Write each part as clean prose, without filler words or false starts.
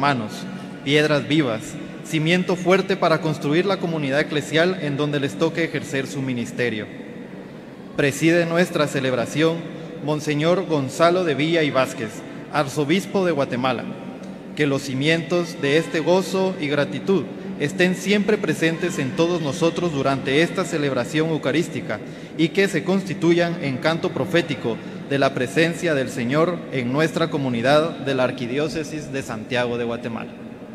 hermanos, piedras vivas, cimiento fuerte para construir la comunidad eclesial en donde les toque ejercer su ministerio. Preside nuestra celebración Monseñor Gonzalo de Villa y Vázquez, arzobispo de Guatemala. Que los cimientos de este gozo y gratitud estén siempre presentes en todos nosotros durante esta celebración eucarística y que se constituyan en canto profético de la presencia del Señor en nuestra comunidad de la Arquidiócesis de Santiago de Guatemala.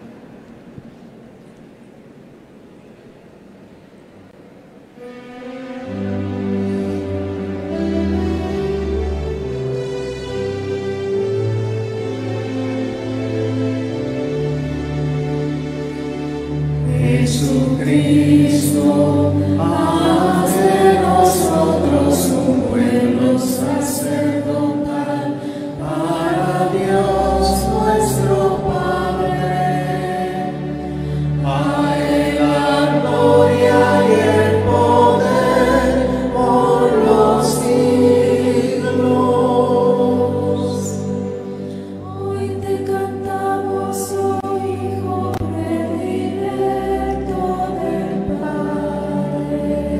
Jesucristo, haz de nosotros un pueblo sacerdotal para Dios nuestro Padre. A Él la gloria y el poder por los siglos. Hoy te cantamos, oh Hijo predilecto del Padre.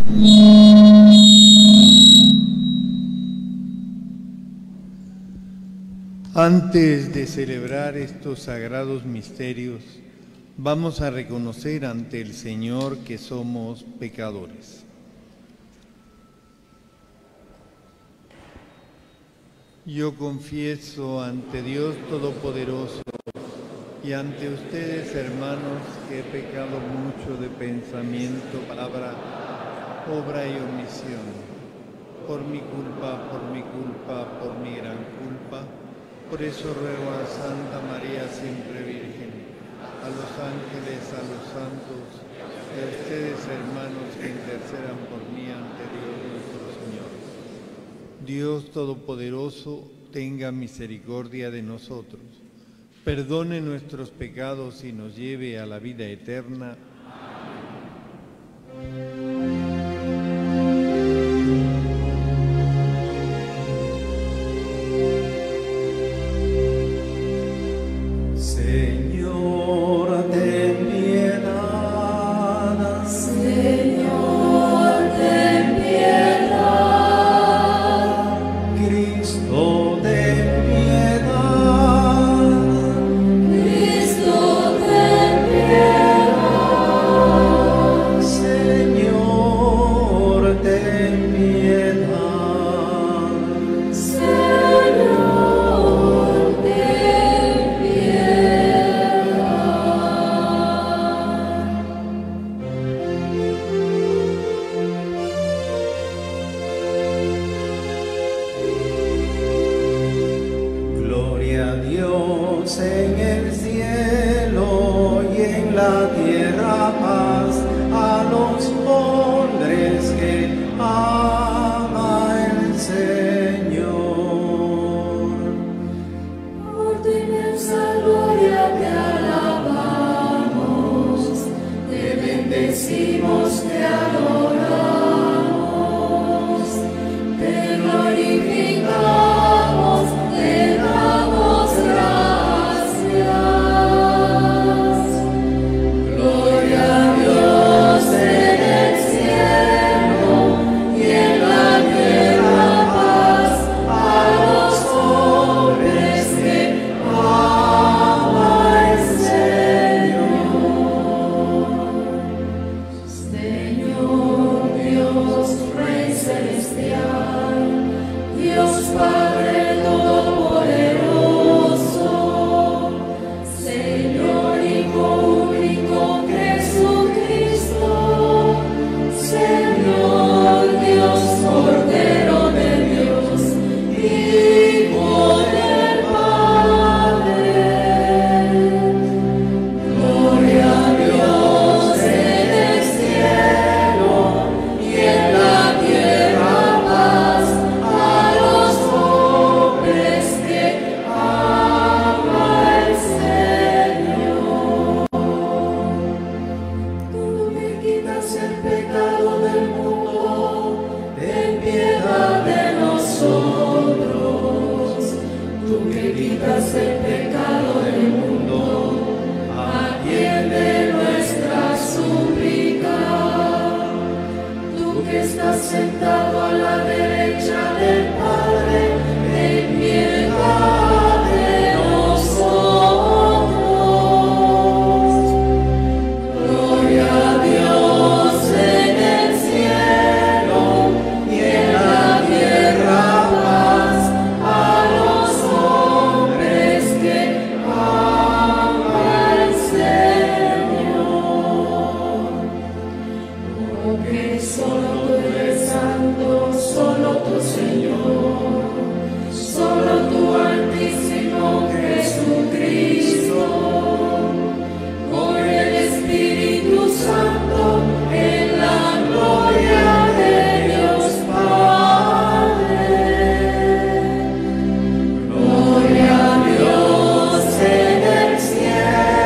Antes de celebrar estos sagrados misterios, vamos a reconocer ante el Señor que somos pecadores. Yo confieso ante Dios Todopoderoso y ante ustedes, hermanos, que he pecado mucho de pensamiento, palabra, obra y omisión. Por mi culpa, por mi gran culpa. Por eso ruego a Santa María, siempre Virgen, a los ángeles, a los santos, y a ustedes, hermanos, que intercedan por mí ante Dios nuestro Señor. Dios Todopoderoso, tenga misericordia de nosotros, perdone nuestros pecados y nos lleve a la vida eterna.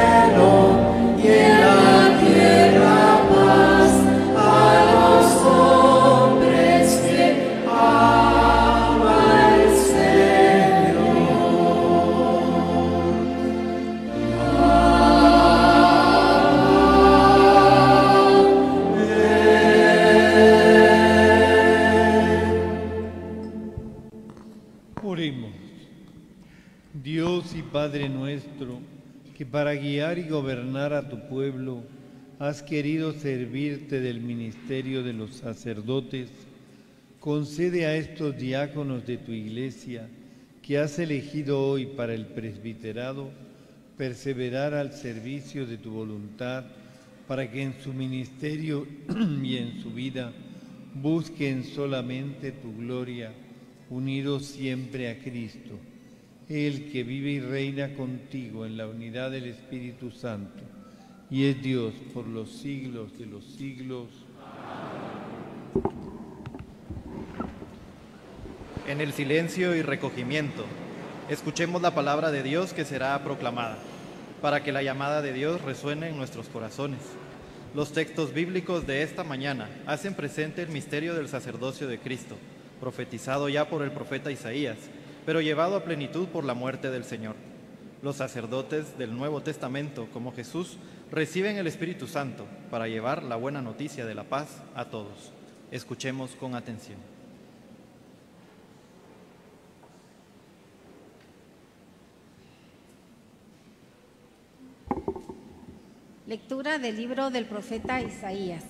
Paz a los Padre nuestro, que para guiar y gobernar a tu pueblo has querido servirte del ministerio de los sacerdotes, concede a estos diáconos de tu Iglesia, que has elegido hoy para el presbiterado, perseverar al servicio de tu voluntad, para que en su ministerio y en su vida busquen solamente tu gloria, unidos siempre a Cristo, Él que vive y reina contigo en la unidad del Espíritu Santo, y es Dios por los siglos de los siglos. En el silencio y recogimiento, escuchemos la palabra de Dios que será proclamada, para que la llamada de Dios resuene en nuestros corazones. Los textos bíblicos de esta mañana hacen presente el misterio del sacerdocio de Cristo, profetizado ya por el profeta Isaías, pero llevado a plenitud por la muerte del Señor. Los sacerdotes del Nuevo Testamento, como Jesús, reciben el Espíritu Santo para llevar la buena noticia de la paz a todos. Escuchemos con atención. Lectura del libro del profeta Isaías.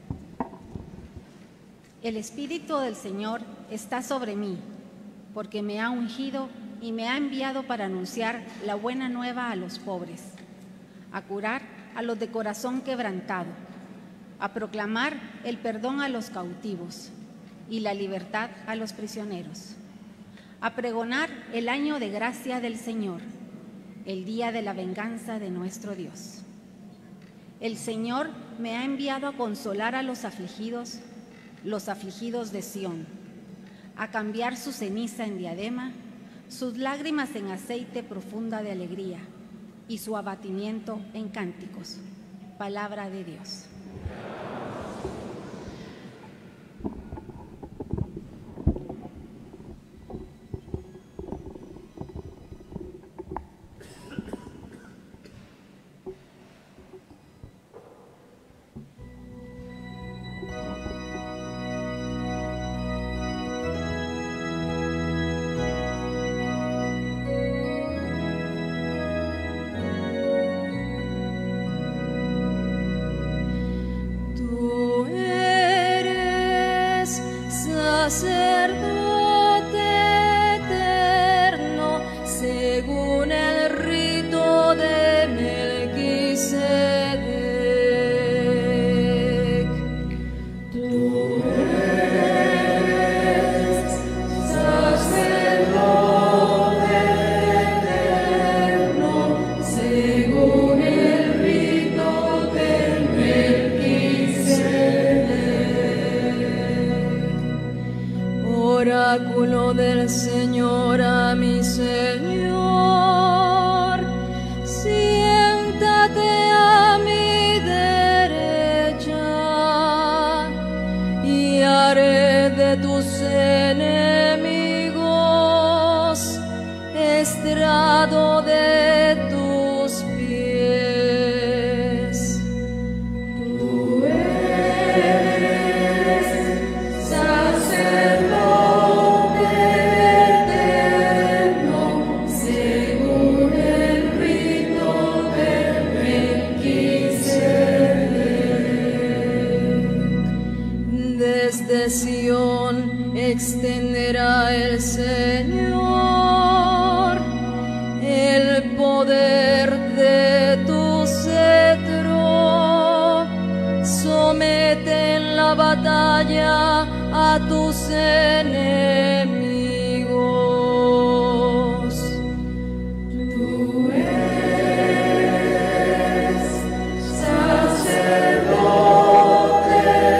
El Espíritu del Señor está sobre mí, porque me ha ungido y me ha enviado para anunciar la buena nueva a los pobres, a curar a los de corazón quebrantado, a proclamar el perdón a los cautivos y la libertad a los prisioneros, a pregonar el año de gracia del Señor, el día de la venganza de nuestro Dios. El Señor me ha enviado a consolar a los afligidos de Sión, a cambiar su ceniza en diadema, sus lágrimas en aceite profunda de alegría y su abatimiento en cánticos. Palabra de Dios. Oráculo del Señor a mi Señor, siéntate a mi derecha y haré de tus enemigos estrado de tus pies. Tú eres sacerdote de Sión extenderá el Señor el poder de tu cetro. Somete en la batalla a tus enemigos. Tú eres sacerdote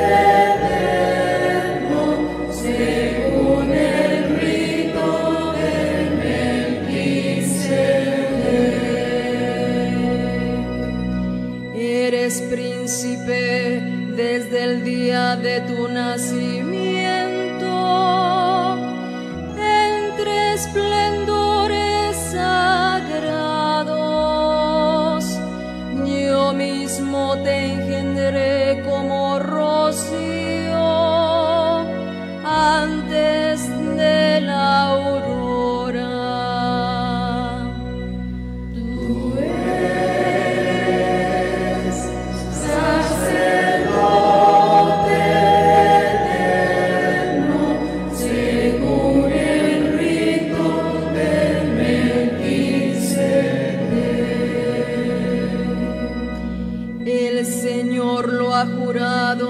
según el rito de Melquisedec. Eres príncipe desde el día de tu nacimiento, entre esplendores sagrados. Yo mismo te engendré como rocío antes de la aurora.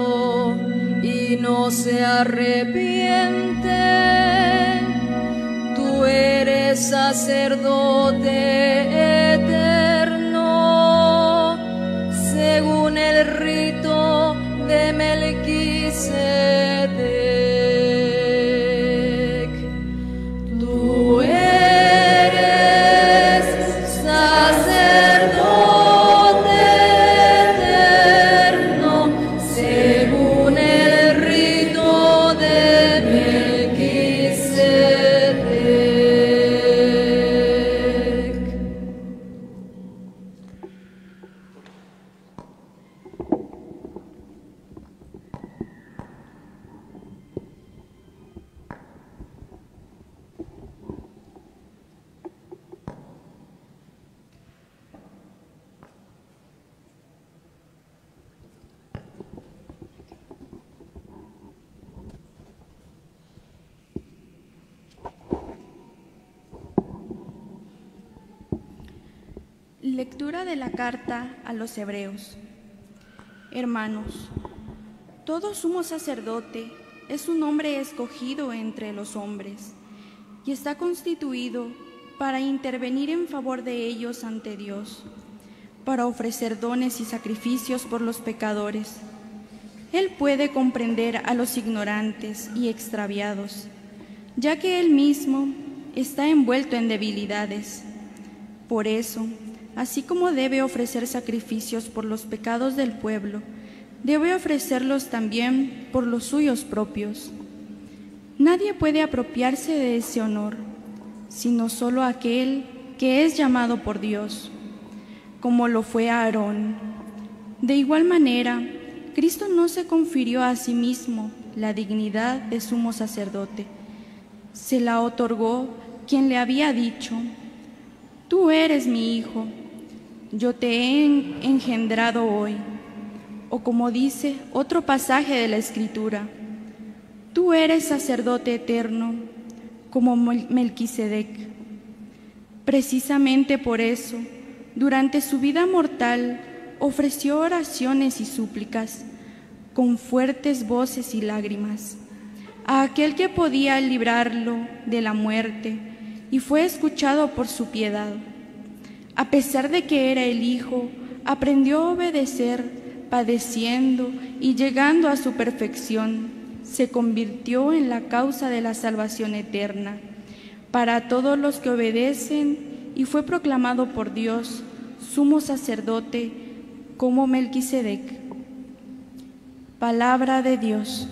pecado y no se arrepiente, tú eres sacerdote eterno, según el rito de Melquisedec. Tú eres sacerdote eterno, según el rito de Melquisedec. Lectura de la carta a los Hebreos. Hermanos, todo sumo sacerdote es un hombre escogido entre los hombres y está constituido para intervenir en favor de ellos ante Dios, para ofrecer dones y sacrificios por los pecadores. Él puede comprender a los ignorantes y extraviados, ya que él mismo está envuelto en debilidades. Por eso, así como debe ofrecer sacrificios por los pecados del pueblo, debe ofrecerlos también por los suyos propios. Nadie puede apropiarse de ese honor, sino solo aquel que es llamado por Dios, como lo fue Aarón. De igual manera, Cristo no se confirió a sí mismo la dignidad de sumo sacerdote. Se la otorgó quien le había dicho: «Tú eres mi Hijo, yo te he engendrado hoy». O como dice otro pasaje de la Escritura: «Tú eres sacerdote eterno, como Melquisedec». Precisamente por eso, durante su vida mortal, ofreció oraciones y súplicas, con fuertes voces y lágrimas, a aquel que podía librarlo de la muerte, y fue escuchado por su piedad. A pesar de que era el Hijo, aprendió a obedecer, padeciendo y llegando a su perfección, se convirtió en la causa de la salvación eterna para todos los que obedecen, y fue proclamado por Dios sumo sacerdote como Melquisedec. Palabra de Dios.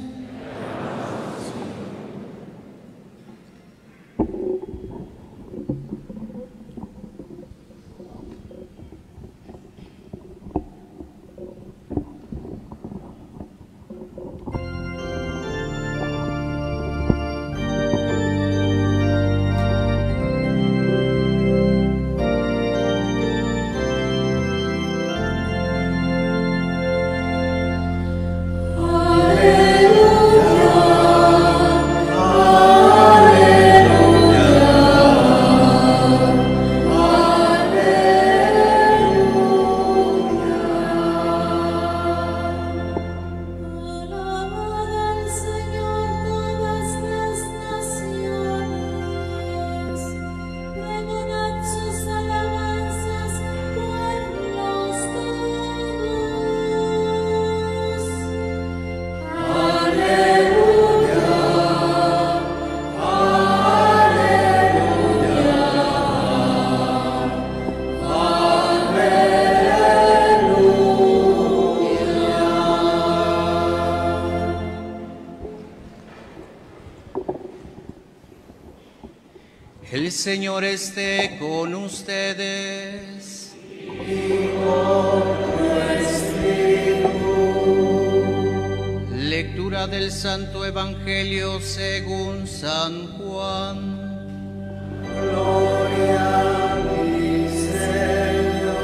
El Señor esté con ustedes. Lectura del Santo Evangelio según San Juan. Gloria a ti, Señor.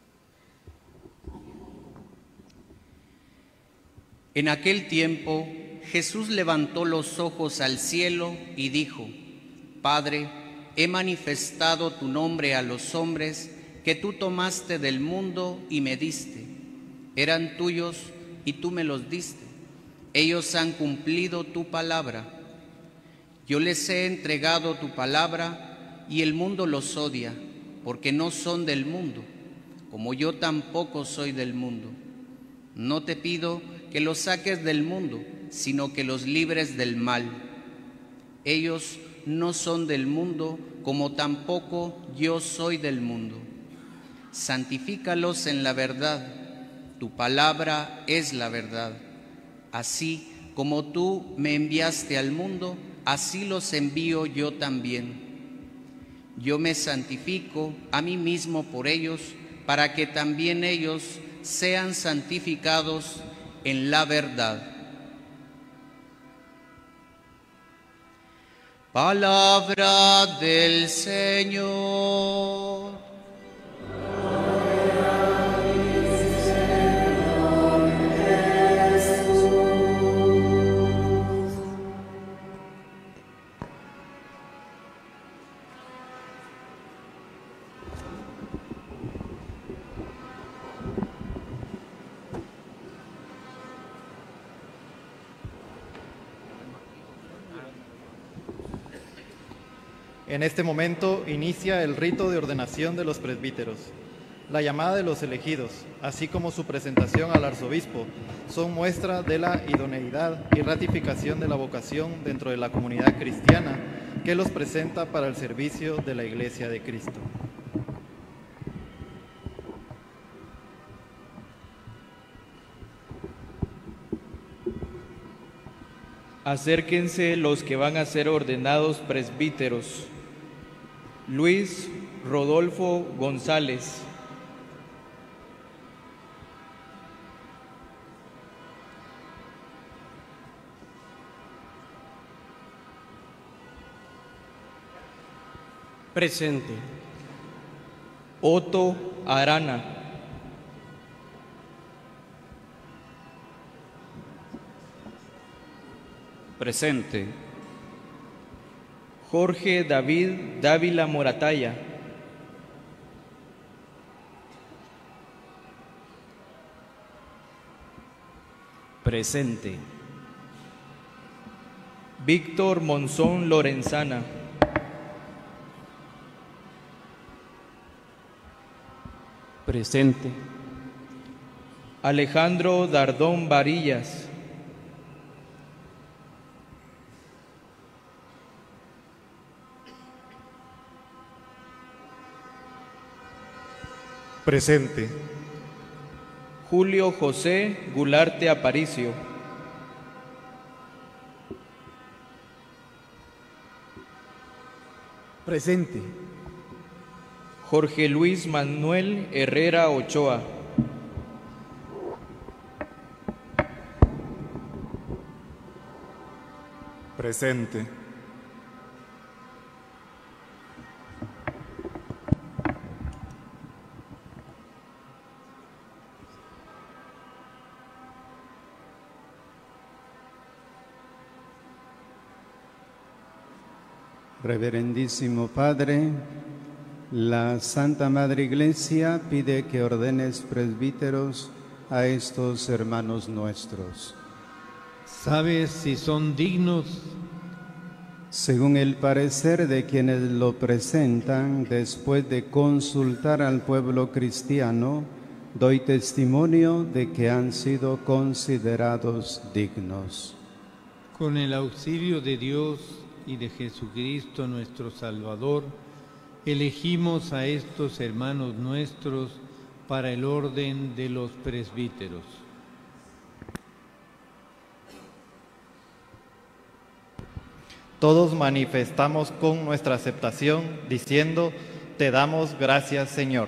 En aquel tiempo, Jesús levantó los ojos al cielo y dijo: Padre, he manifestado tu nombre a los hombres que tú tomaste del mundo y me diste. Eran tuyos y tú me los diste. Ellos han cumplido tu palabra. Yo les he entregado tu palabra y el mundo los odia, porque no son del mundo, como yo tampoco soy del mundo. No te pido que los saques del mundo, sino que los libres del mal. Ellos no son del mundo, como tampoco yo soy del mundo. Santifícalos en la verdad, tu palabra es la verdad. Así como tú me enviaste al mundo, así los envío yo también. Yo me santifico a mí mismo por ellos, para que también ellos sean santificados en la verdad. Palabra del Señor. En este momento inicia el rito de ordenación de los presbíteros. La llamada de los elegidos, así como su presentación al arzobispo, son muestra de la idoneidad y ratificación de la vocación dentro de la comunidad cristiana que los presenta para el servicio de la Iglesia de Cristo. Acérquense los que van a ser ordenados presbíteros. Luis Rodolfo González. Presente. Otto Arana. Presente. Jorge David Dávila Moratalla. Presente. Víctor Monzón Lorenzana. Presente. Alejandro Dardón Varillas. Presente. Julio José Gularte Aparicio. Presente. Jorge Luis Manuel Herrera Ochoa. Presente. Reverendísimo Padre, la Santa Madre Iglesia pide que ordenes presbíteros a estos hermanos nuestros. ¿Sabes si son dignos? Según el parecer de quienes lo presentan, después de consultar al pueblo cristiano, doy testimonio de que han sido considerados dignos. Con el auxilio de Dios y de Jesucristo nuestro Salvador, elegimos a estos hermanos nuestros para el orden de los presbíteros. Todos manifestamos con nuestra aceptación, diciendo: te damos gracias, Señor.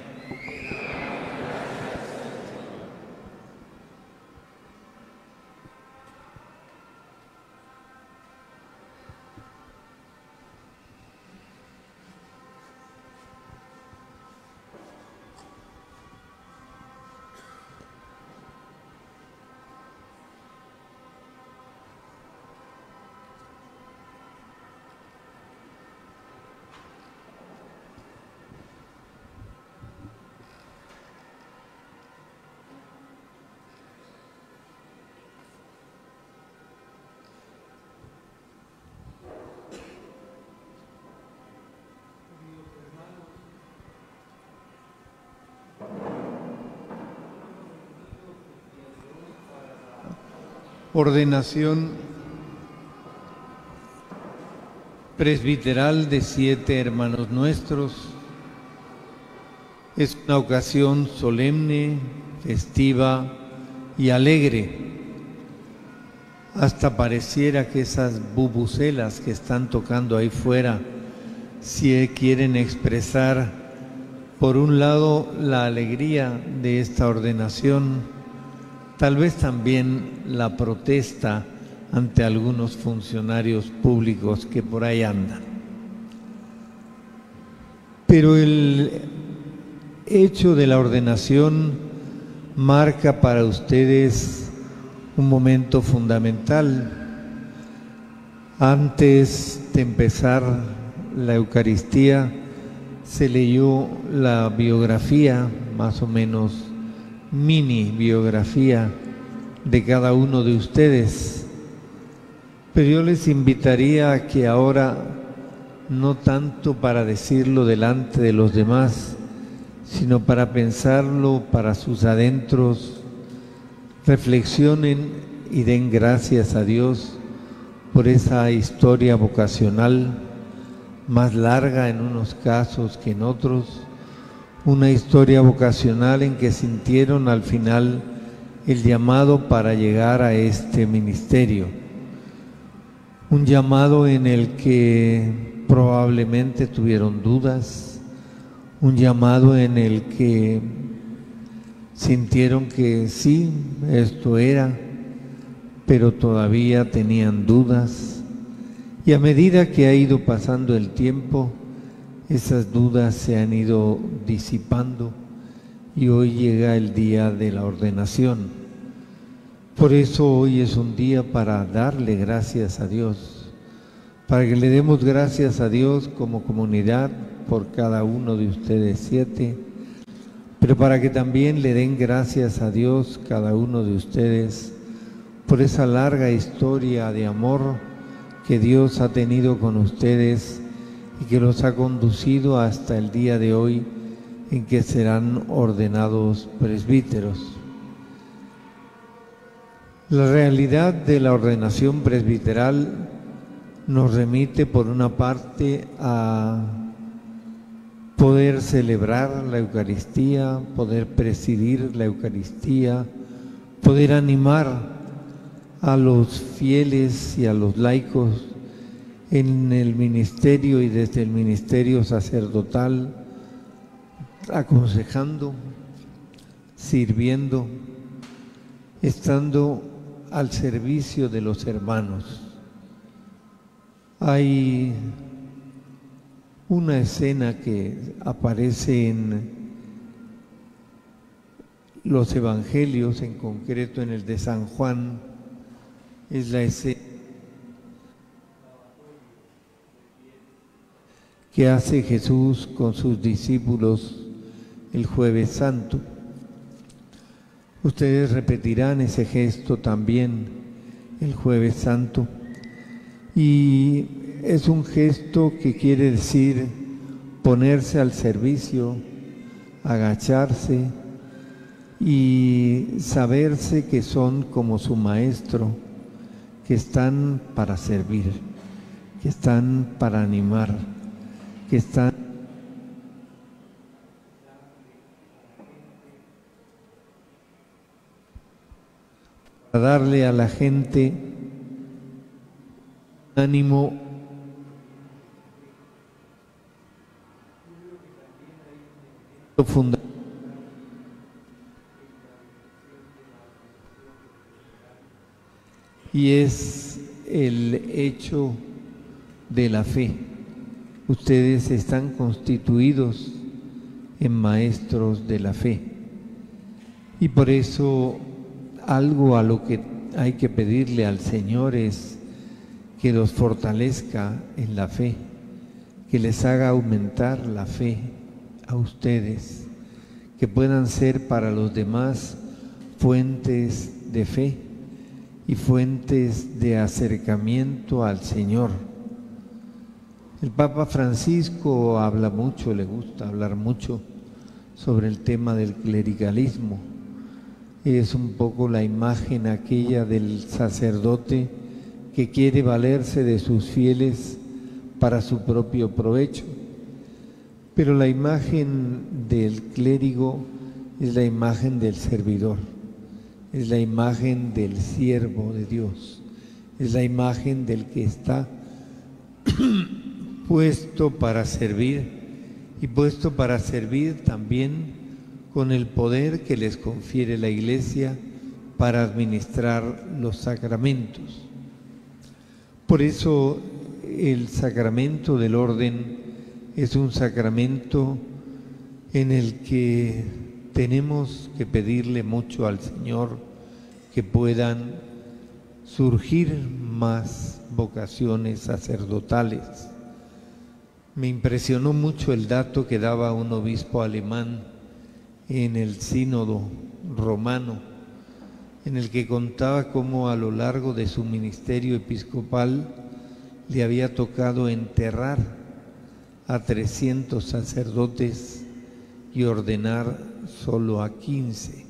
Ordenación presbiteral de 7 hermanos nuestros. Es una ocasión solemne, festiva y alegre. Hasta pareciera que esas bubucelas que están tocando ahí fuera si quieren expresar, por un lado, la alegría de esta ordenación, tal vez también la protesta ante algunos funcionarios públicos que por ahí andan. Pero el hecho de la ordenación marca para ustedes un momento fundamental. Antes de empezar la Eucaristía, se leyó la biografía, más o menos mini biografía de cada uno de ustedes. Pero yo les invitaría a que ahora, no tanto para decirlo delante de los demás, sino para pensarlo para sus adentros, reflexionen y den gracias a Dios por esa historia vocacional, más larga en unos casos que en otros, una historia vocacional en que sintieron al final el llamado para llegar a este ministerio. Un llamado en el que probablemente tuvieron dudas, un llamado en el que sintieron que sí, esto era, pero todavía tenían dudas. Y a medida que ha ido pasando el tiempo, esas dudas se han ido disipando y hoy llega el día de la ordenación. Por eso hoy es un día para darle gracias a Dios, para que le demos gracias a Dios como comunidad por cada uno de ustedes 7, pero para que también le den gracias a Dios cada uno de ustedes por esa larga historia de amor que Dios ha tenido con ustedes y que los ha conducido hasta el día de hoy en que serán ordenados presbíteros. La realidad de la ordenación presbiteral nos remite por una parte a poder celebrar la Eucaristía, poder presidir la Eucaristía, poder animar a los fieles y a los laicos en el ministerio y desde el ministerio sacerdotal, aconsejando, sirviendo, estando al servicio de los hermanos. Hay una escena que aparece en los evangelios, en concreto en el de San Juan, es la escena que hace Jesús con sus discípulos el Jueves Santo. Ustedes repetirán ese gesto también el Jueves Santo, y es un gesto que quiere decir ponerse al servicio, agacharse y saberse que son como su maestro, que están para servir, que están para animar, que están para darle a la gente ánimo fundamental y es el hecho de la fe. Ustedes están constituidos en maestros de la fe y por eso algo a lo que hay que pedirle al Señor es que los fortalezca en la fe, que les haga aumentar la fe a ustedes, que puedan ser para los demás fuentes de fe y fuentes de acercamiento al Señor. El Papa Francisco habla mucho, le gusta hablar mucho sobre el tema del clericalismo es un poco la imagen aquella del sacerdote que quiere valerse de sus fieles para su propio provecho. Pero la imagen del clérigo es la imagen del servidor, es la imagen del siervo de Dios, es la imagen del que está puesto para servir, y puesto para servir también con el poder que les confiere la Iglesia para administrar los sacramentos. Por eso el sacramento del orden es un sacramento en el que tenemos que pedirle mucho al Señor que puedan surgir más vocaciones sacerdotales. Me impresionó mucho el dato que daba un obispo alemán en el sínodo romano, en el que contaba cómo a lo largo de su ministerio episcopal le había tocado enterrar a 300 sacerdotes y ordenar solo a 15.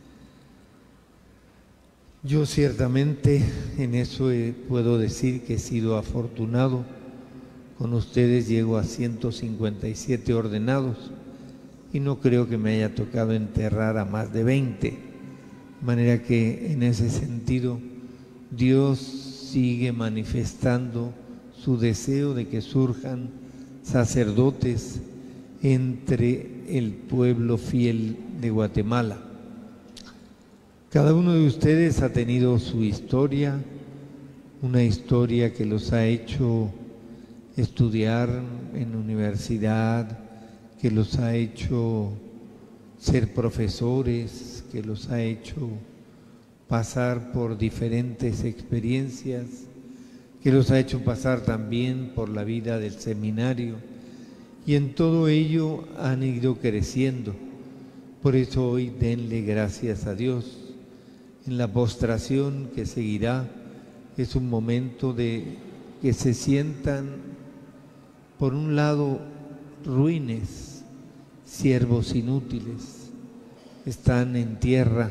Yo ciertamente en eso puedo decir que he sido afortunado. Con ustedes llego a 157 ordenados y no creo que me haya tocado enterrar a más de 20. De manera que en ese sentido Dios sigue manifestando su deseo de que surjan sacerdotes entre el pueblo fiel de Guatemala. Cada uno de ustedes ha tenido su historia, una historia que los ha hecho estudiar en universidad, que los ha hecho ser profesores, que los ha hecho pasar por diferentes experiencias, que los ha hecho pasar también por la vida del seminario, y en todo ello han ido creciendo. Por eso hoy denle gracias a Dios. En la postración que seguirá es un momento de que se sientan, por un lado, ruines, siervos inútiles, están en tierra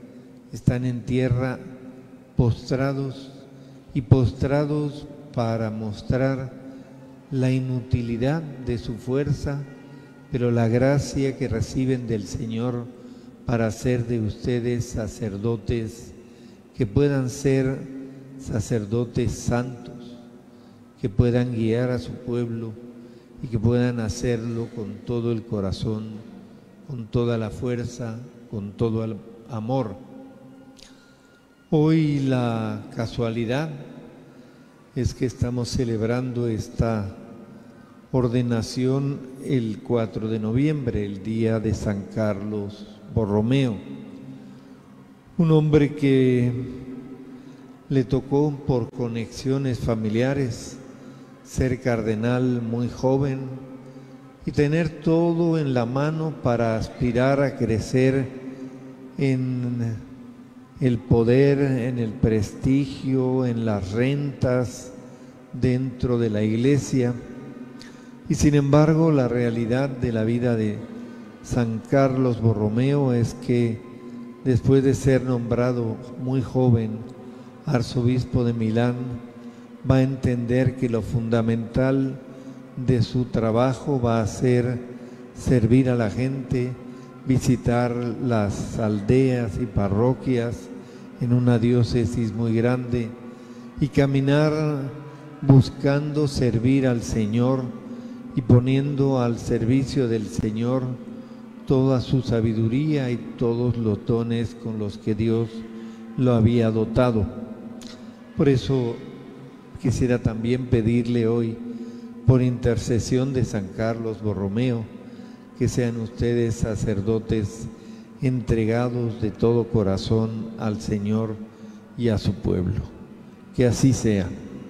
postrados y postrados para mostrar la inutilidad de su fuerza, pero la gracia que reciben del Señor para hacer de ustedes sacerdotes que puedan ser sacerdotes santos, que puedan guiar a su pueblo y que puedan hacerlo con todo el corazón, con toda la fuerza, con todo el amor. Hoy la casualidad es que estamos celebrando esta ordenación el 4 de noviembre, el día de San Carlos Borromeo, un hombre que le tocó por conexiones familiares ser cardenal muy joven y tener todo en la mano para aspirar a crecer en el poder, en el prestigio, en las rentas dentro de la Iglesia. Y sin embargo, la realidad de la vida de San Carlos Borromeo es que después de ser nombrado muy joven arzobispo de Milán, va a entender que lo fundamental de su trabajo va a ser servir a la gente, visitar las aldeas y parroquias en una diócesis muy grande y caminar buscando servir al Señor y poniendo al servicio del Señor toda su sabiduría y todos los dones con los que Dios lo había dotado. Por eso quisiera también pedirle hoy, por intercesión de San Carlos Borromeo, que sean ustedes sacerdotes entregados de todo corazón al Señor y a su pueblo. Que así sea.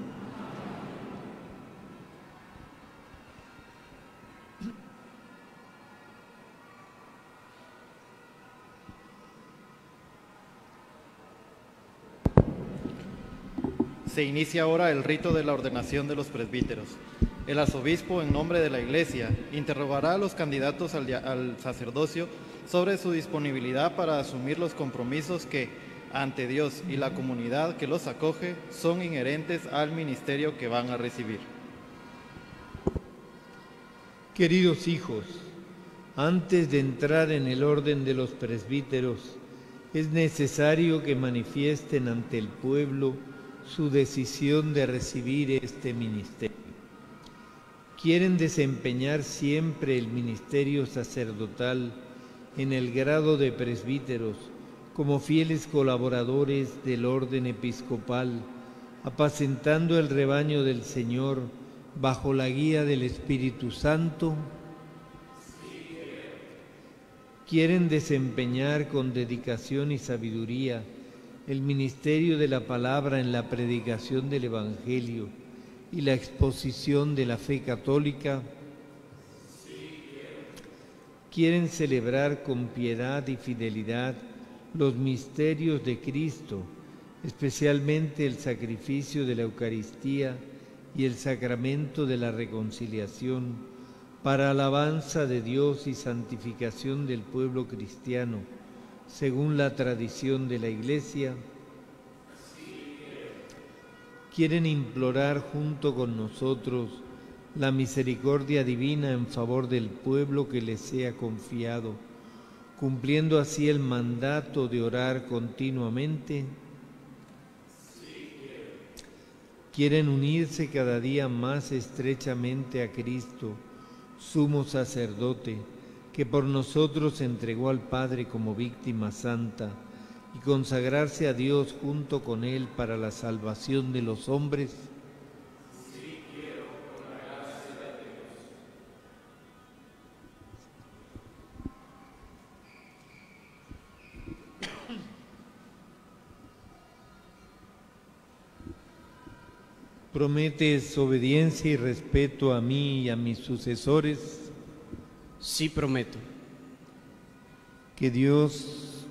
Se inicia ahora el rito de la ordenación de los presbíteros. El arzobispo, en nombre de la Iglesia, interrogará a los candidatos al sacerdocio sobre su disponibilidad para asumir los compromisos que, ante Dios y la comunidad que los acoge, son inherentes al ministerio que van a recibir. Queridos hijos, antes de entrar en el orden de los presbíteros, es necesario que manifiesten ante el pueblo su decisión de recibir este ministerio. Quieren desempeñar siempre el ministerio sacerdotal en el grado de presbíteros como fieles colaboradores del orden episcopal, apacentando el rebaño del Señor bajo la guía del Espíritu Santo. Quieren desempeñar con dedicación y sabiduría el ministerio de la palabra en la predicación del Evangelio y la exposición de la fe católica. Quieren celebrar con piedad y fidelidad los misterios de Cristo, especialmente el sacrificio de la Eucaristía y el sacramento de la reconciliación, para alabanza de Dios y santificación del pueblo cristiano, según la tradición de la Iglesia. Quieren implorar junto con nosotros la misericordia divina en favor del pueblo que les sea confiado, cumpliendo así el mandato de orar continuamente. Quieren unirse cada día más estrechamente a Cristo, sumo sacerdote, que por nosotros se entregó al Padre como víctima santa, y consagrarse a Dios junto con Él para la salvación de los hombres. Sí quiero, por la gracia de Dios. ¿Prometes obediencia y respeto a mí y a mis sucesores? Sí, prometo. Que Dios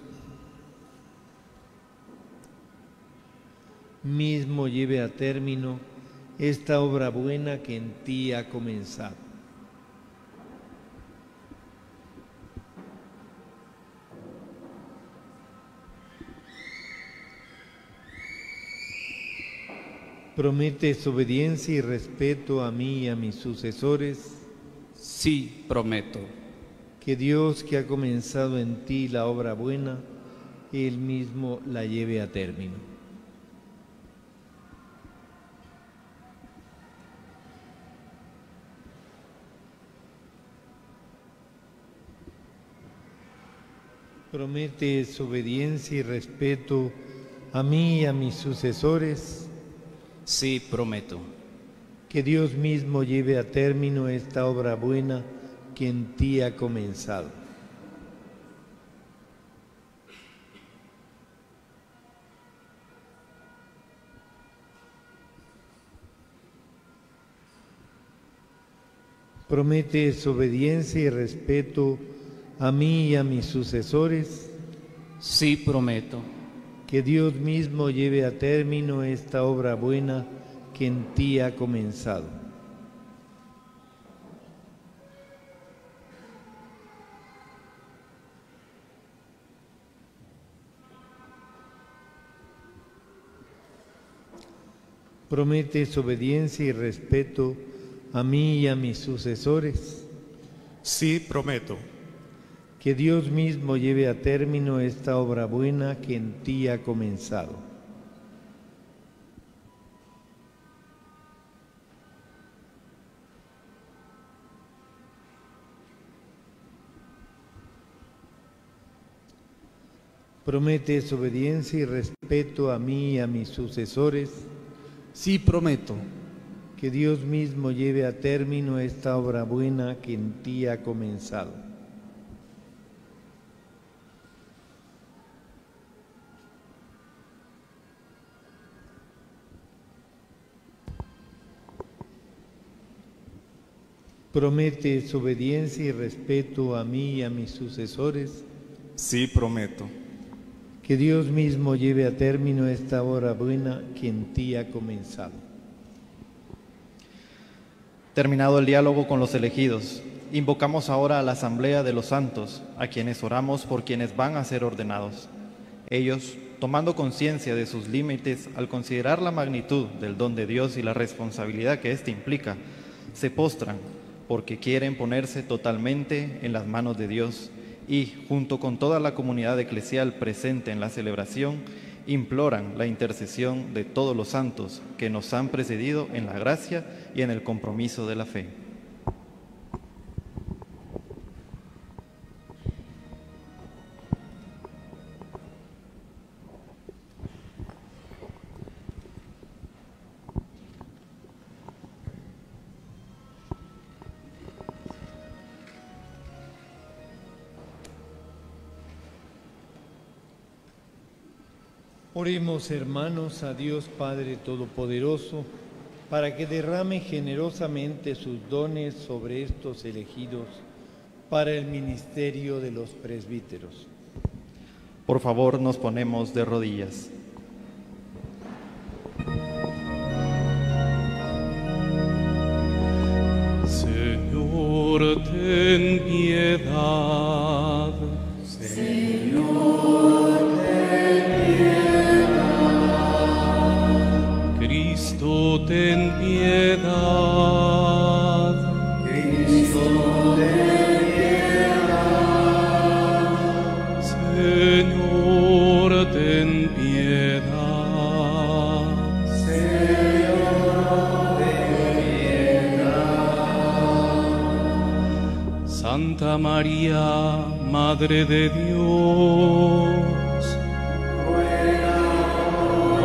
mismo lleve a término esta obra buena que en ti ha comenzado. ¿Prometes obediencia y respeto a mí y a mis sucesores? Sí, prometo. Que Dios, que ha comenzado en ti la obra buena, Él mismo la lleve a término. ¿Prometes obediencia y respeto a mí y a mis sucesores? Sí, prometo. Que Dios mismo lleve a término esta obra buena que en ti ha comenzado. ¿Prometes obediencia y respeto a mí y a mis sucesores? Sí, prometo. Que Dios mismo lleve a término esta obra buena que en ti ha comenzado. ¿Prometes obediencia y respeto a mí y a mis sucesores? Sí, prometo. Que Dios mismo lleve a término esta obra buena que en ti ha comenzado. ¿Prometes obediencia y respeto a mí y a mis sucesores? Sí, prometo. Que Dios mismo lleve a término esta obra buena que en ti ha comenzado. ¿Prometes obediencia y respeto a mí y a mis sucesores? Sí, prometo. Que Dios mismo lleve a término esta obra buena que en ti ha comenzado. Terminado el diálogo con los elegidos, invocamos ahora a la Asamblea de los Santos, a quienes oramos por quienes van a ser ordenados. Ellos, tomando conciencia de sus límites al considerar la magnitud del don de Dios y la responsabilidad que éste implica, se postran porque quieren ponerse totalmente en las manos de Dios y, junto con toda la comunidad eclesial presente en la celebración, imploran la intercesión de todos los santos que nos han precedido en la gracia y en el compromiso de la fe. Oremos, hermanos, a Dios Padre Todopoderoso, para que derrame generosamente sus dones sobre estos elegidos para el ministerio de los presbíteros. Por favor, nos ponemos de rodillas. Señor, ten piedad. Señor, ten piedad. Cristo, ten piedad. Cristo, ten piedad. Señor, ten piedad. Señor, ten piedad. Santa María, Madre de Dios, ruega por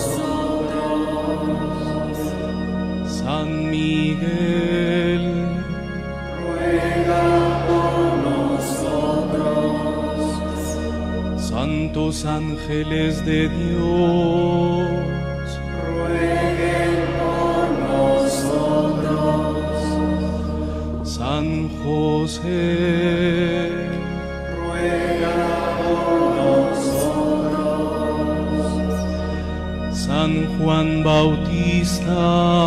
nosotros. San Miguel, ruega por nosotros. santos ángeles de Dios, rueguen por nosotros. San José, ruega por nosotros. San Juan Bautista,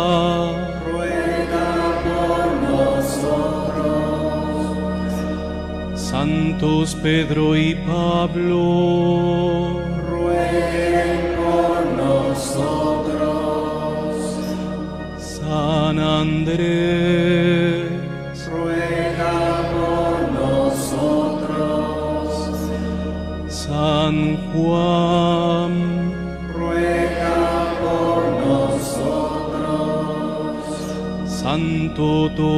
ruega por nosotros. santos Pedro y Pablo, rueguen por nosotros. San Andrés, ruega por nosotros. San Juan, ruega por nosotros. Santo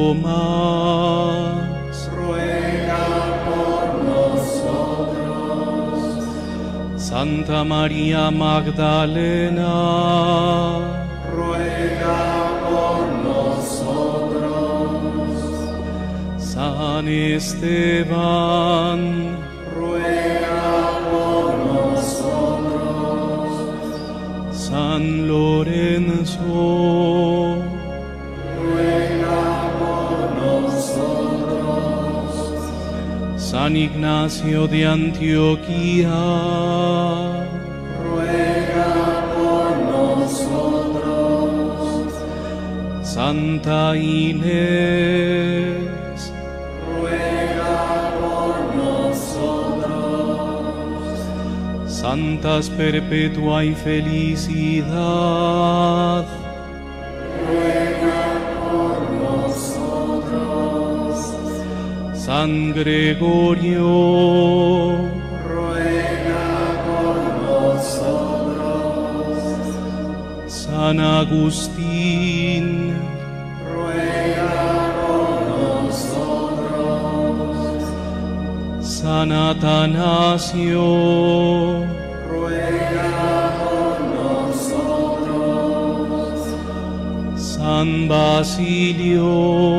Tomás, ruega por nosotros. Santa María Magdalena, ruega por nosotros. San Esteban, ruega por nosotros. San Lorenzo, ruega por nosotros. San Ignacio de Antioquía, ruega por nosotros. Santa Inés, ruega por nosotros. Santas Perpetua y Felicidad, ruega por nosotros. San Gregorio, ruega por nosotros. San Agustín, ruega por nosotros. San Atanasio, ruega por nosotros. San Basilio,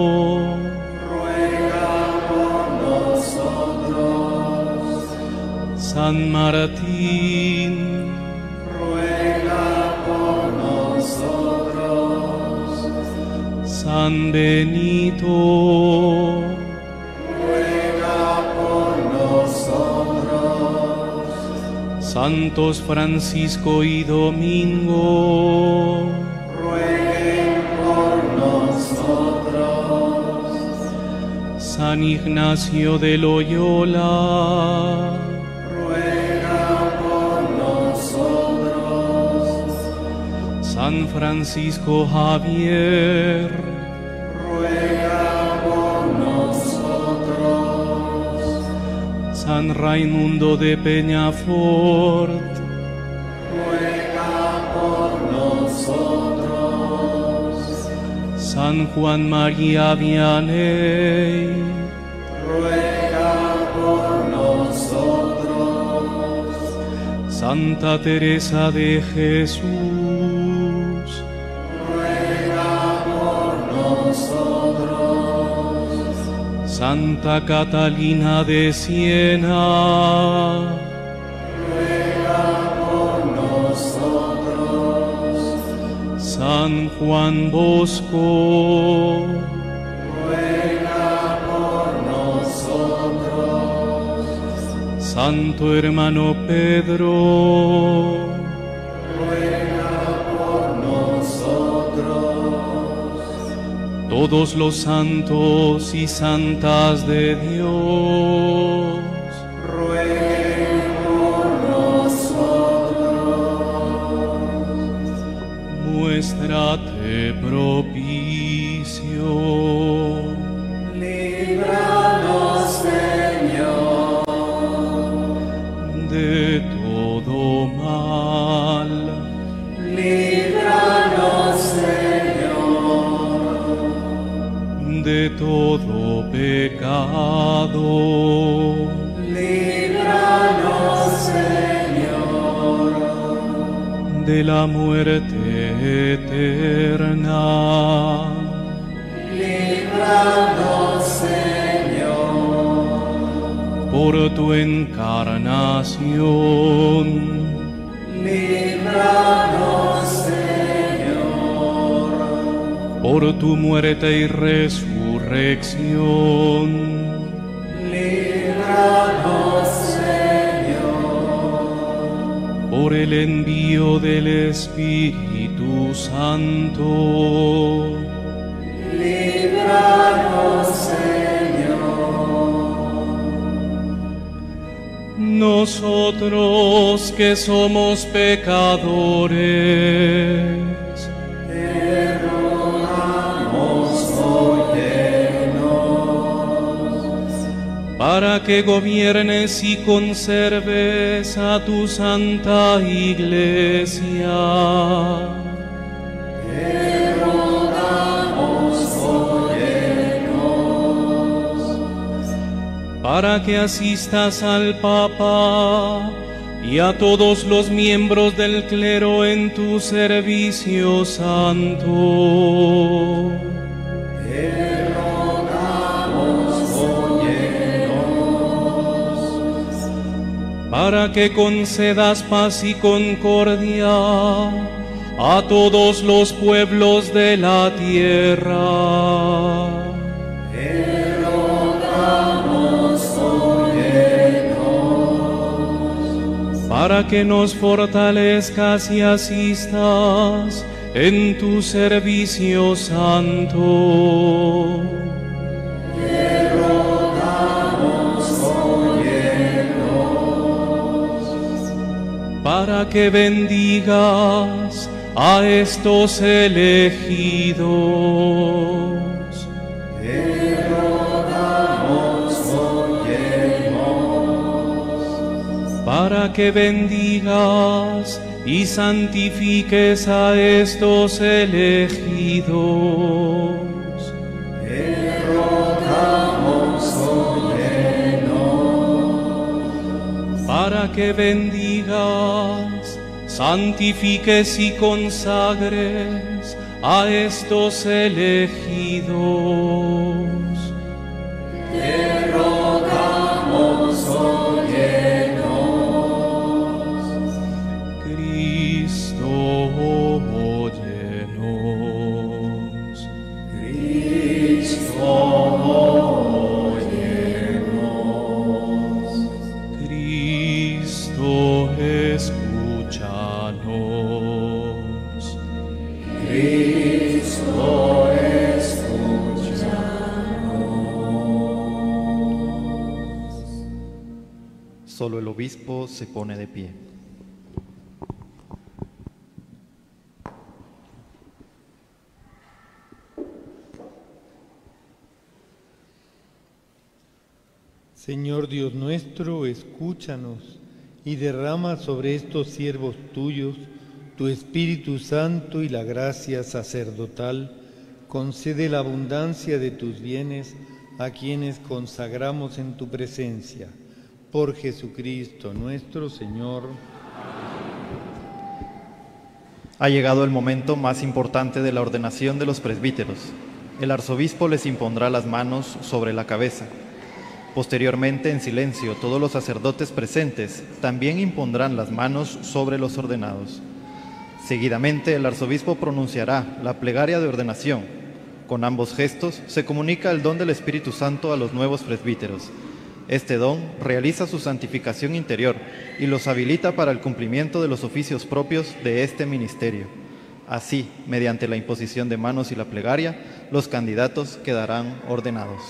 ruega por nosotros. San Martín, ruega por nosotros. San Benito, ruega por nosotros. Santos Francisco y Domingo, rueguen por nosotros. San Ignacio de Loyola, ruega por nosotros. San Francisco Javier, ruega por nosotros. San Raimundo de Peñafort, ruega por nosotros. San Juan María Vianney, ruega por nosotros. Santa Teresa de Jesús, ruega por nosotros. Santa Catalina de Siena, ruega por nosotros. San Juan Bosco, ruega por nosotros. Santo Hermano Pedro, ruega por nosotros. todos los santos y santas de Dios, rueguen por nosotros. muéstrate propicio. Líbranos, Señor, de todo mal. líbranos, Señor, De todo pecado. líbranos, Señor, De la muerte eterna. líbranos, Señor, Por tu encarnación. líbranos, Señor, Por tu muerte y resurrección. líbranos, Señor, Por el envío del Espíritu Santo. líbranos, Señor. Nosotros que somos pecadores, Te rogamos, óyenos. para que gobiernes y conserves a tu santa Iglesia, Te rogamos, óyenos. para que asistas al Papa y a todos los miembros del clero en tu servicio santo, Te rogamos, óyenos. para que concedas paz y concordia a todos los pueblos de la tierra, Te rogamos, óyenos. para que nos fortalezcas y asistas en tu servicio santo, Te rogamos, óyenos. para que bendigas a estos elegidos, Te rogamos, óyenos. para que bendigas y santifiques a estos elegidos, Te rogamos, óyenos. para que bendigas, santifiques y consagres a estos elegidos, Te rogamos, óyenos. Cristo, óyenos. Cristo, óyenos. Cristo, escúchanos. Cristo, escúchanos. el obispo se pone de pie. Señor Dios nuestro, escúchanos y derrama sobre estos siervos tuyos tu Espíritu Santo y la gracia sacerdotal. Concede la abundancia de tus bienes a quienes consagramos en tu presencia. Por Jesucristo nuestro Señor. Ha llegado el momento más importante de la ordenación de los presbíteros. El arzobispo les impondrá las manos sobre la cabeza. Posteriormente, en silencio, todos los sacerdotes presentes también impondrán las manos sobre los ordenados. Seguidamente, el arzobispo pronunciará la plegaria de ordenación. Con ambos gestos se comunica el don del Espíritu Santo a los nuevos presbíteros. Este don realiza su santificación interior y los habilita para el cumplimiento de los oficios propios de este ministerio. Así, mediante la imposición de manos y la plegaria, los candidatos quedarán ordenados.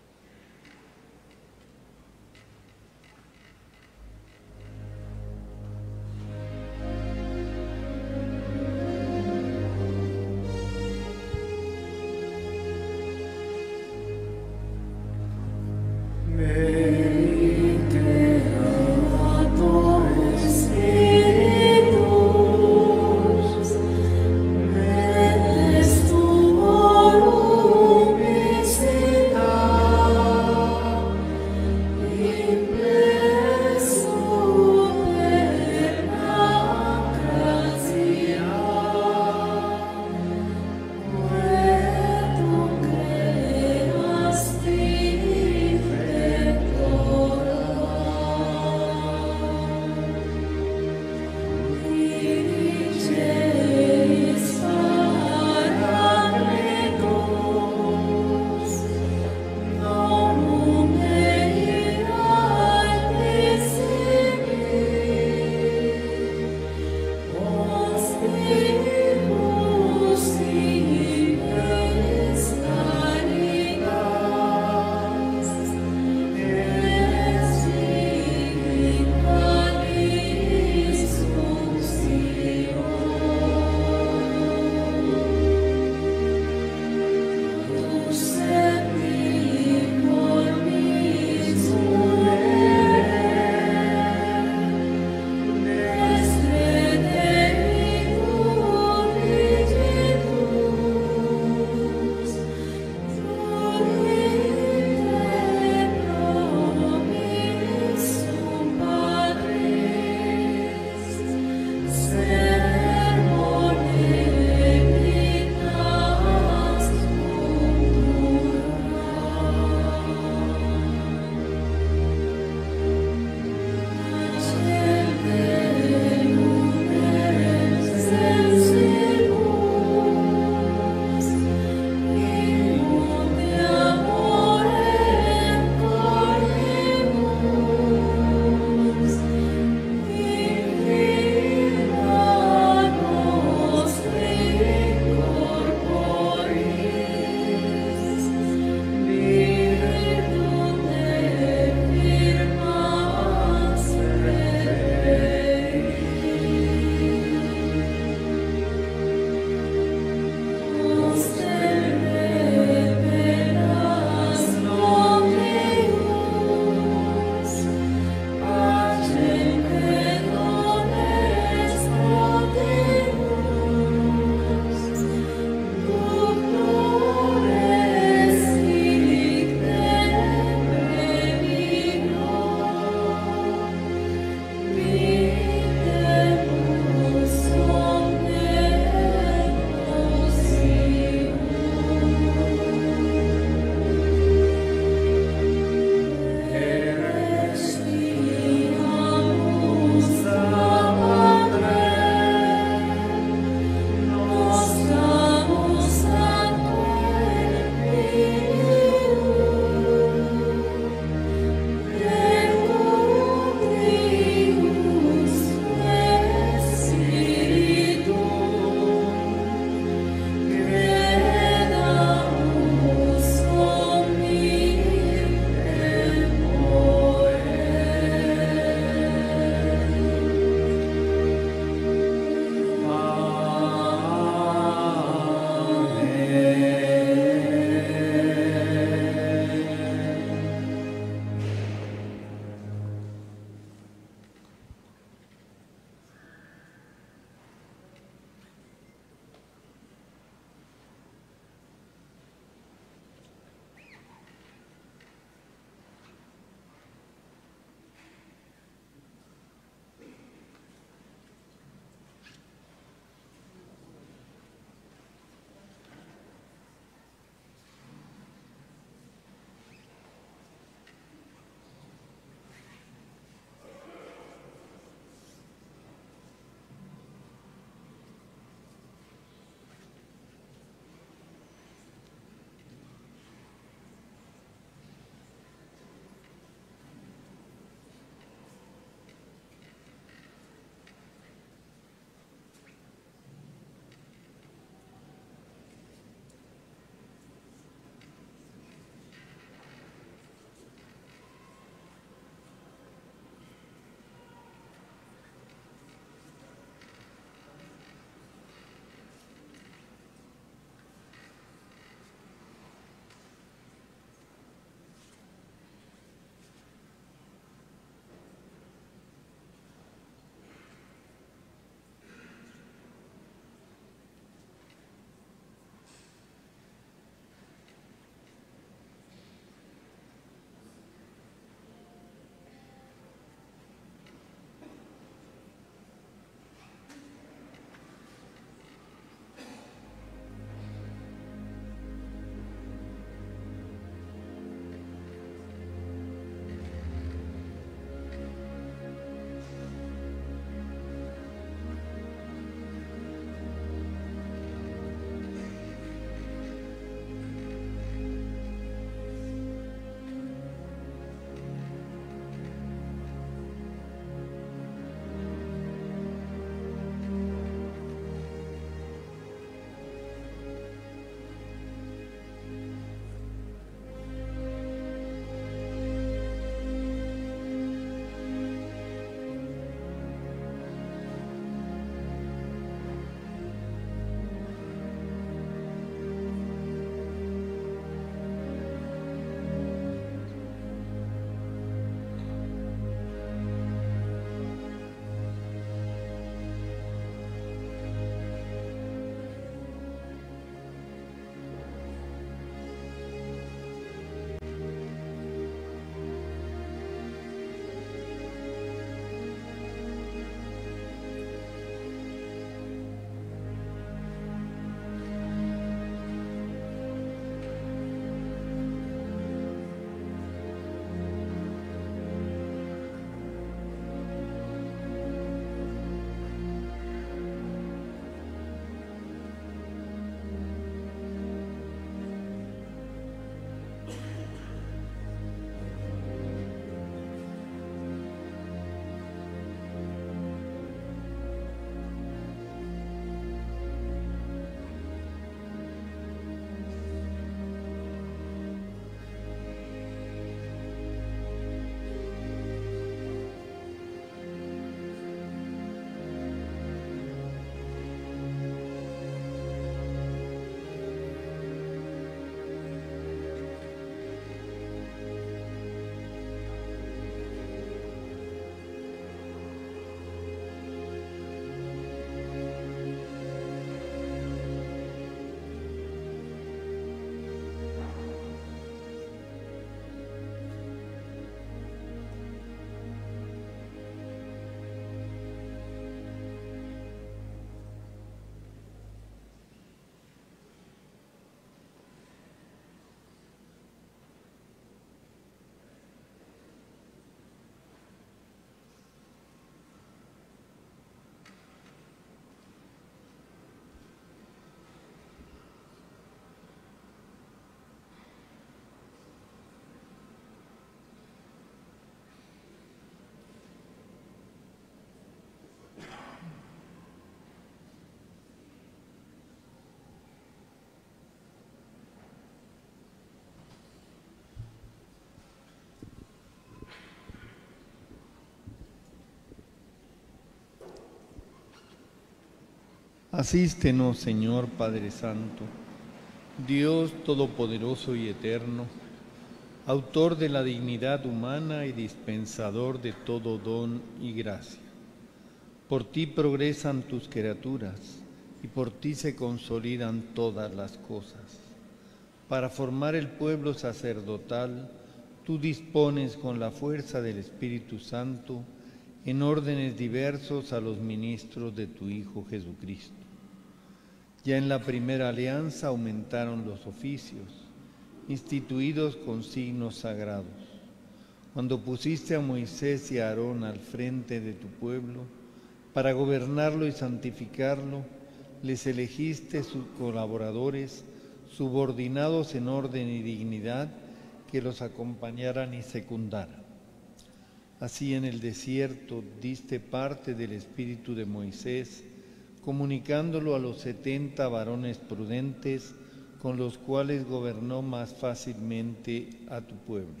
Asístenos, Señor Padre Santo, Dios Todopoderoso y Eterno, autor de la dignidad humana y dispensador de todo don y gracia. Por ti progresan tus criaturas y por ti se consolidan todas las cosas. Para formar el pueblo sacerdotal, tú dispones con la fuerza del Espíritu Santo en órdenes diversos a los ministros de tu Hijo Jesucristo. Ya en la primera alianza aumentaron los oficios, instituidos con signos sagrados. Cuando pusiste a Moisés y a Aarón al frente de tu pueblo, para gobernarlo y santificarlo, les elegiste sus colaboradores, subordinados en orden y dignidad, que los acompañaran y secundaran. Así en el desierto diste parte del espíritu de Moisés, comunicándolo a los 70 varones prudentes, con los cuales gobernó más fácilmente a tu pueblo.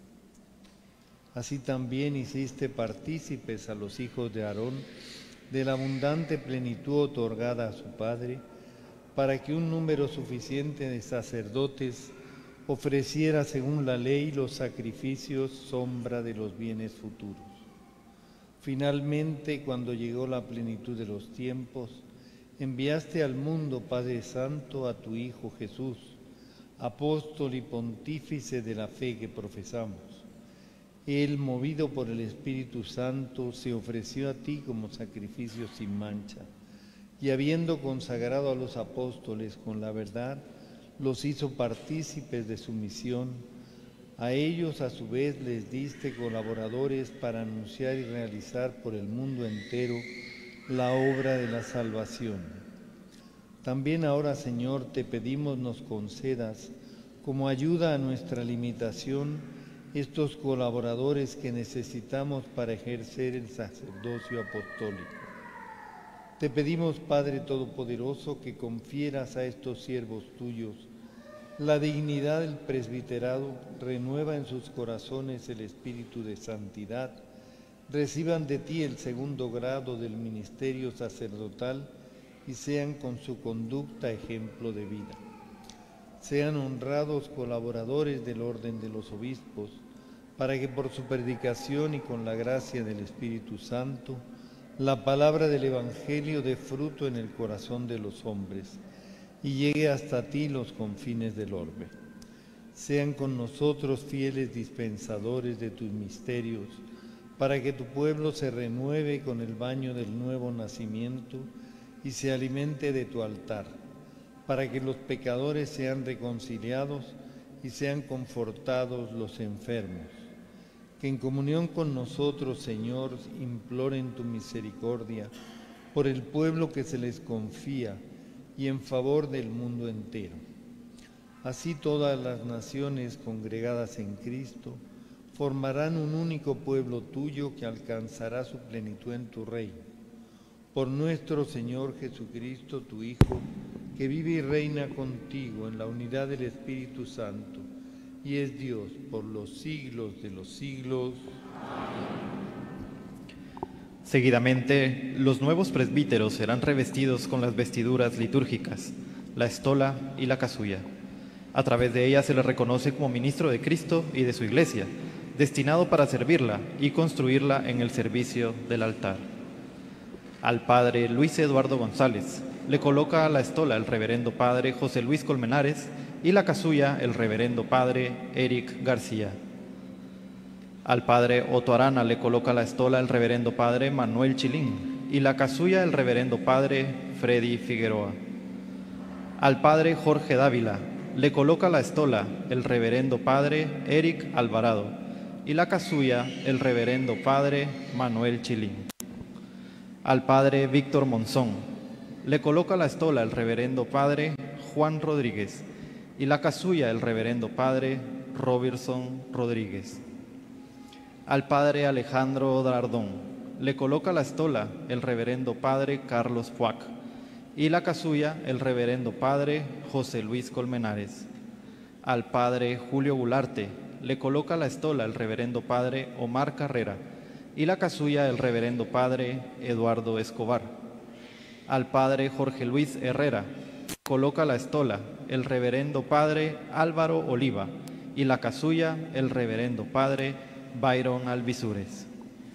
Así también hiciste partícipes a los hijos de Aarón de la abundante plenitud otorgada a su padre, para que un número suficiente de sacerdotes ofreciera según la ley los sacrificios sombra de los bienes futuros. Finalmente, cuando llegó la plenitud de los tiempos, enviaste al mundo, Padre Santo, a tu Hijo Jesús, apóstol y pontífice de la fe que profesamos. Él, movido por el Espíritu Santo, se ofreció a ti como sacrificio sin mancha, y habiendo consagrado a los apóstoles con la verdad, los hizo partícipes de su misión. A ellos a su vez les diste colaboradores para anunciar y realizar por el mundo entero la obra de la salvación. También ahora, Señor, te pedimos nos concedas, como ayuda a nuestra limitación, estos colaboradores que necesitamos para ejercer el sacerdocio apostólico. Te pedimos, Padre Todopoderoso, que confieras a estos siervos tuyos la dignidad del presbiterado, renueva en sus corazones el espíritu de santidad, reciban de ti el segundo grado del ministerio sacerdotal y sean con su conducta ejemplo de vida. Sean honrados colaboradores del orden de los obispos, para que por su predicación y con la gracia del Espíritu Santo, la palabra del Evangelio dé fruto en el corazón de los hombres y llegue hasta ti los confines del orbe. Sean con nosotros fieles dispensadores de tus misterios, para que tu pueblo se renueve con el baño del nuevo nacimiento y se alimente de tu altar, para que los pecadores sean reconciliados y sean confortados los enfermos. Que en comunión con nosotros, Señor, imploren tu misericordia por el pueblo que se les confía y en favor del mundo entero. Así todas las naciones congregadas en Cristo formarán un único pueblo tuyo que alcanzará su plenitud en tu reino. Por nuestro Señor Jesucristo, tu Hijo, que vive y reina contigo en la unidad del Espíritu Santo, y es Dios por los siglos de los siglos. Seguidamente, los nuevos presbíteros serán revestidos con las vestiduras litúrgicas, la estola y la casulla. A través de ella se les reconoce como ministro de Cristo y de su Iglesia, destinado para servirla y construirla en el servicio del altar. Al padre Luis Eduardo González le coloca la estola el reverendo padre José Luis Colmenares y la casulla el reverendo padre Eric García. Al padre Otto Arana le coloca la estola el reverendo padre Manuel Chilín y la casulla el reverendo padre Freddy Figueroa. Al padre Jorge Dávila le coloca la estola el reverendo padre Eric Alvarado y la casulla el reverendo padre Manuel Chilín. Al padre Víctor Monzón le coloca la estola el reverendo padre Juan Rodríguez y la casulla el reverendo padre Robertson Rodríguez. Al padre Alejandro Dardón le coloca la estola el reverendo padre Carlos Fuac y la casulla el reverendo padre José Luis Colmenares. Al padre Julio Gularte le coloca la estola el reverendo padre Omar Carrera y la casulla el reverendo padre Eduardo Escobar. al padre Jorge Luis Herrera. Coloca la estola el reverendo padre Álvaro Oliva y la casulla el reverendo padre Byron Alvisures.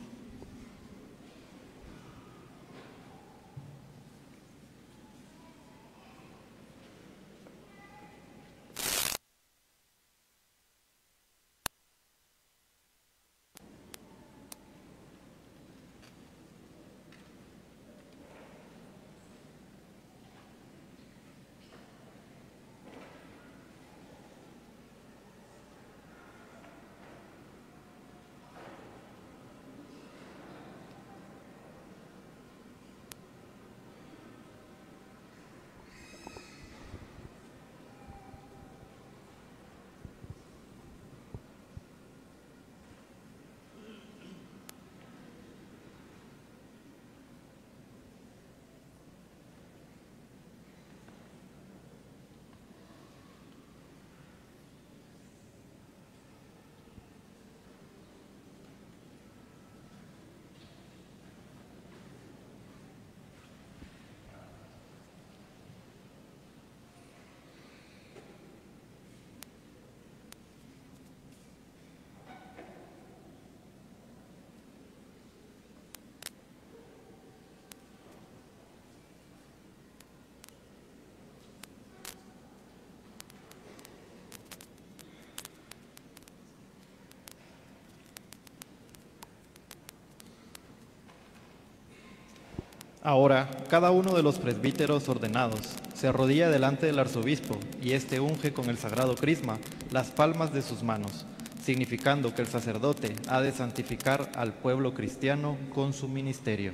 Ahora, cada uno de los presbíteros ordenados se arrodilla delante del arzobispo y éste unge con el sagrado crisma las palmas de sus manos, significando que el sacerdote ha de santificar al pueblo cristiano con su ministerio.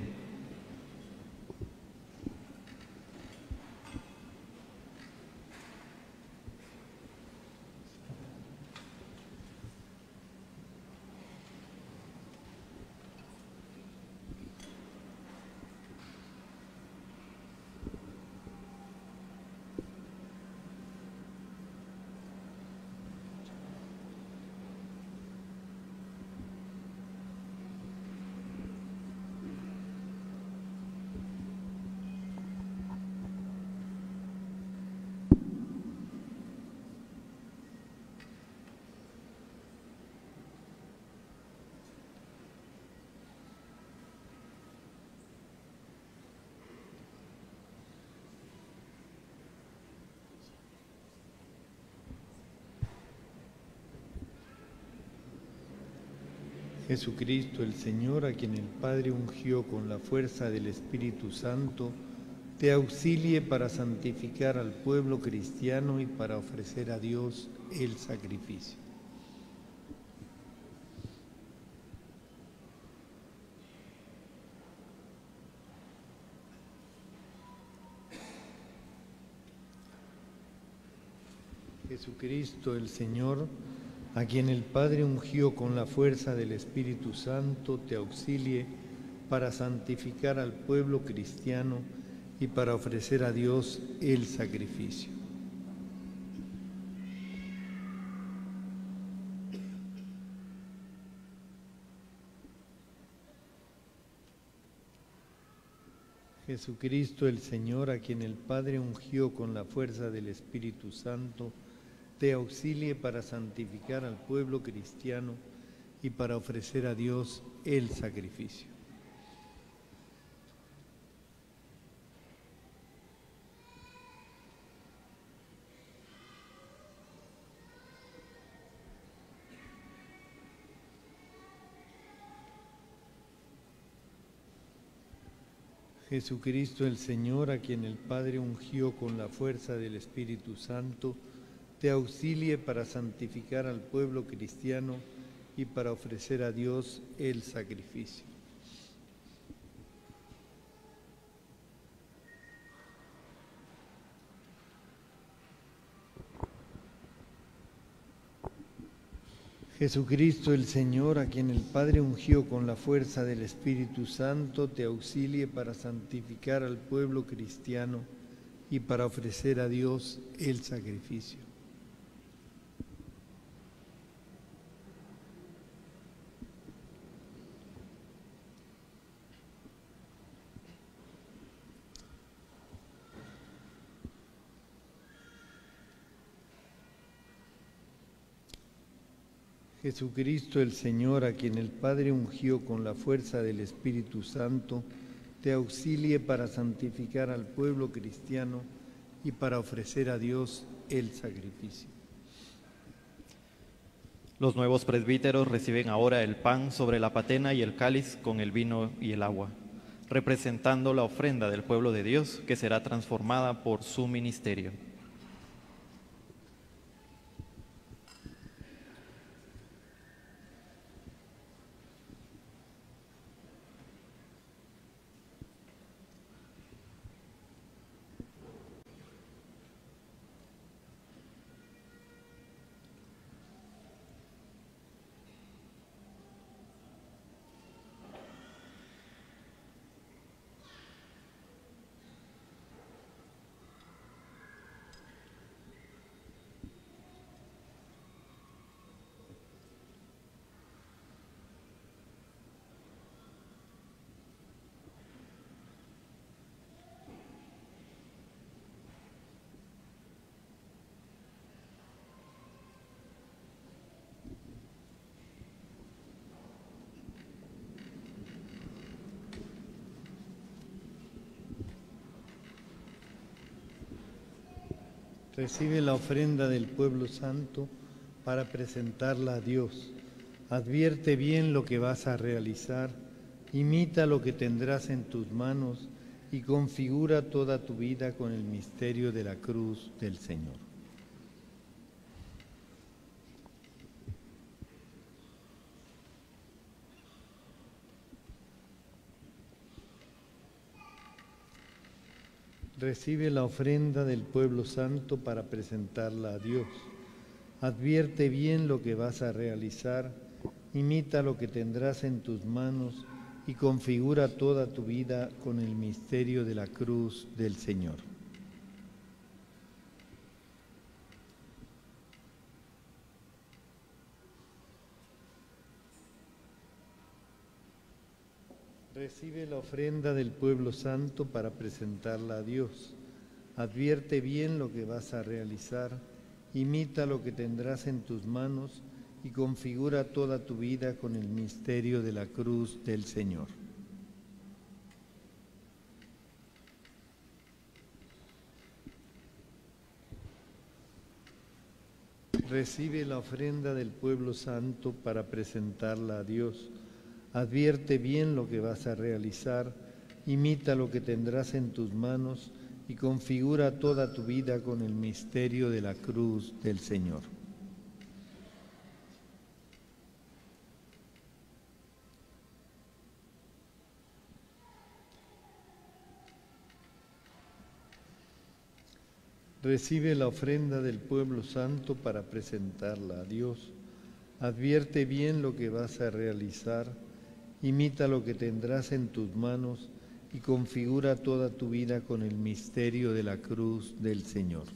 Jesucristo el Señor, a quien el Padre ungió con la fuerza del Espíritu Santo, te auxilie para santificar al pueblo cristiano y para ofrecer a Dios el sacrificio. Jesucristo el Señor, a quien el Padre ungió con la fuerza del Espíritu Santo, te auxilie para santificar al pueblo cristiano y para ofrecer a Dios el sacrificio. Jesucristo el Señor, a quien el Padre ungió con la fuerza del Espíritu Santo, te auxilie para santificar al pueblo cristiano y para ofrecer a Dios el sacrificio. Jesucristo el Señor, a quien el Padre ungió con la fuerza del Espíritu Santo, te auxilie para santificar al pueblo cristiano y para ofrecer a Dios el sacrificio. Jesucristo el Señor, a quien el Padre ungió con la fuerza del Espíritu Santo, te auxilie para santificar al pueblo cristiano y para ofrecer a Dios el sacrificio. Jesucristo el Señor, a quien el Padre ungió con la fuerza del Espíritu Santo, te auxilie para santificar al pueblo cristiano y para ofrecer a Dios el sacrificio. Los nuevos presbíteros reciben ahora el pan sobre la patena y el cáliz con el vino y el agua, representando la ofrenda del pueblo de Dios que será transformada por su ministerio. Recibe la ofrenda del pueblo santo para presentarla a Dios. Advierte bien lo que vas a realizar, imita lo que tendrás en tus manos y configura toda tu vida con el misterio de la cruz del Señor. Recibe la ofrenda del pueblo santo para presentarla a Dios. Advierte bien lo que vas a realizar, imita lo que tendrás en tus manos y configura toda tu vida con el misterio de la cruz del Señor. Recibe la ofrenda del pueblo santo para presentarla a Dios. Advierte bien lo que vas a realizar, imita lo que tendrás en tus manos y configura toda tu vida con el misterio de la cruz del Señor. Recibe la ofrenda del pueblo santo para presentarla a Dios. Advierte bien lo que vas a realizar, imita lo que tendrás en tus manos y configura toda tu vida con el misterio de la cruz del Señor. Recibe la ofrenda del pueblo santo para presentarla a Dios. Advierte bien lo que vas a realizar, imita lo que tendrás en tus manos y configura toda tu vida con el misterio de la cruz del Señor.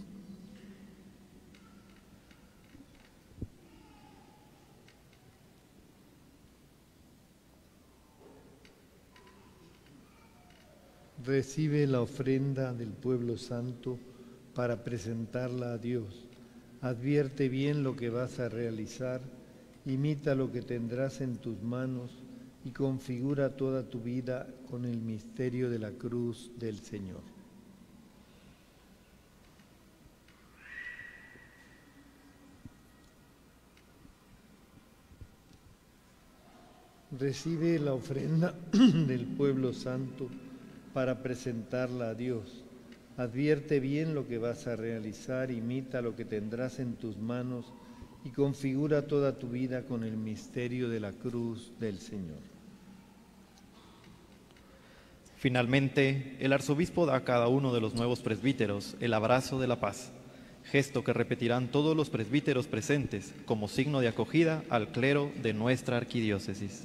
Recibe la ofrenda del pueblo santo para presentarla a Dios. Advierte bien lo que vas a realizar, imita lo que tendrás en tus manos y configura toda tu vida con el misterio de la cruz del Señor. Recibe la ofrenda del pueblo santo para presentarla a Dios. Advierte bien lo que vas a realizar, imita lo que tendrás en tus manos y configura toda tu vida con el misterio de la cruz del Señor. Finalmente, el arzobispo da a cada uno de los nuevos presbíteros el abrazo de la paz, gesto que repetirán todos los presbíteros presentes como signo de acogida al clero de nuestra arquidiócesis.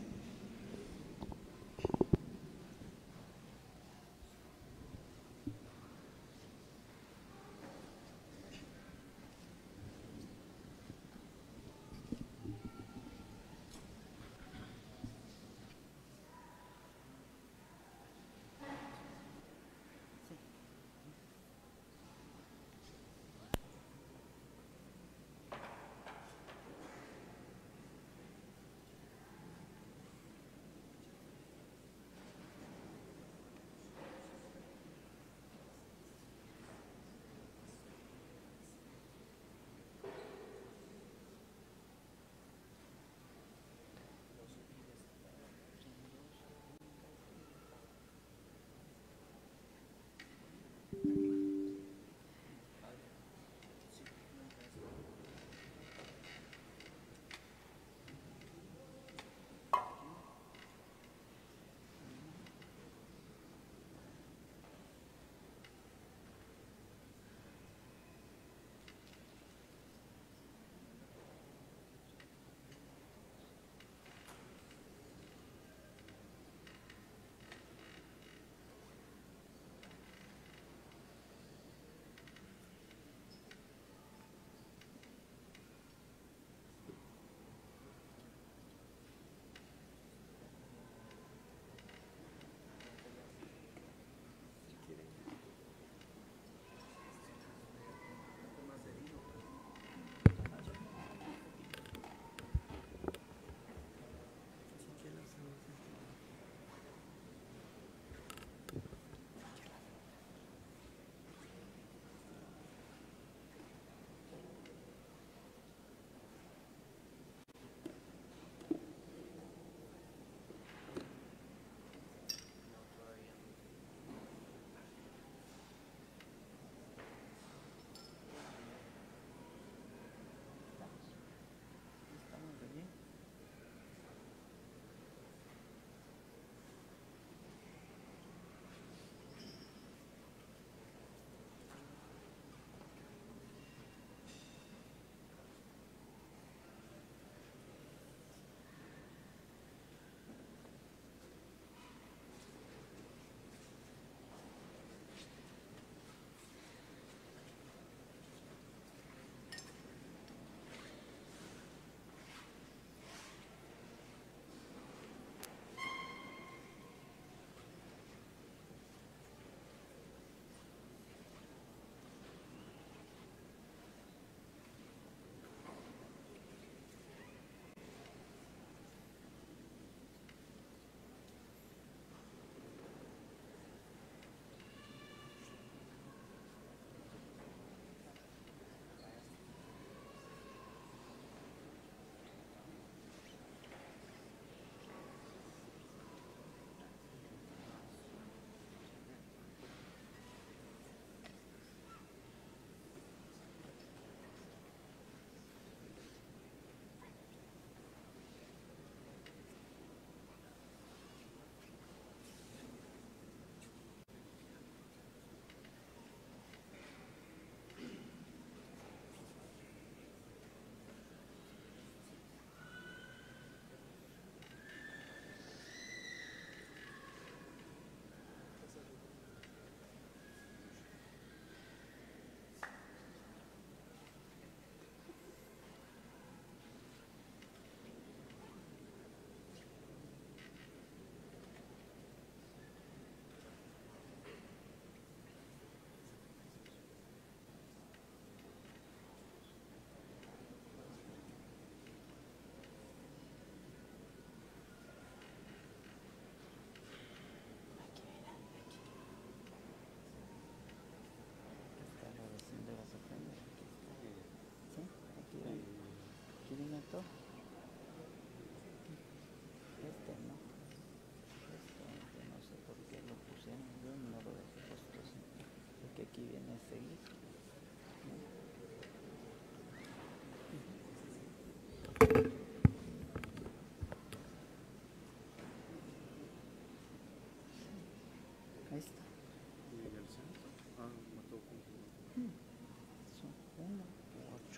Ahí está. ¿Y el centro? Ah, mató con... Son 1, 8.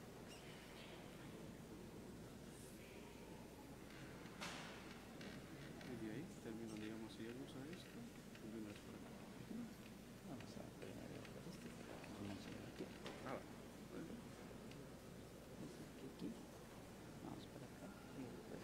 Y de ahí termino, digamos, si él usa esto, termino por acá. Vamos a primero por este, vamos a ver aquí. Nada. Aquí. Vamos para acá y después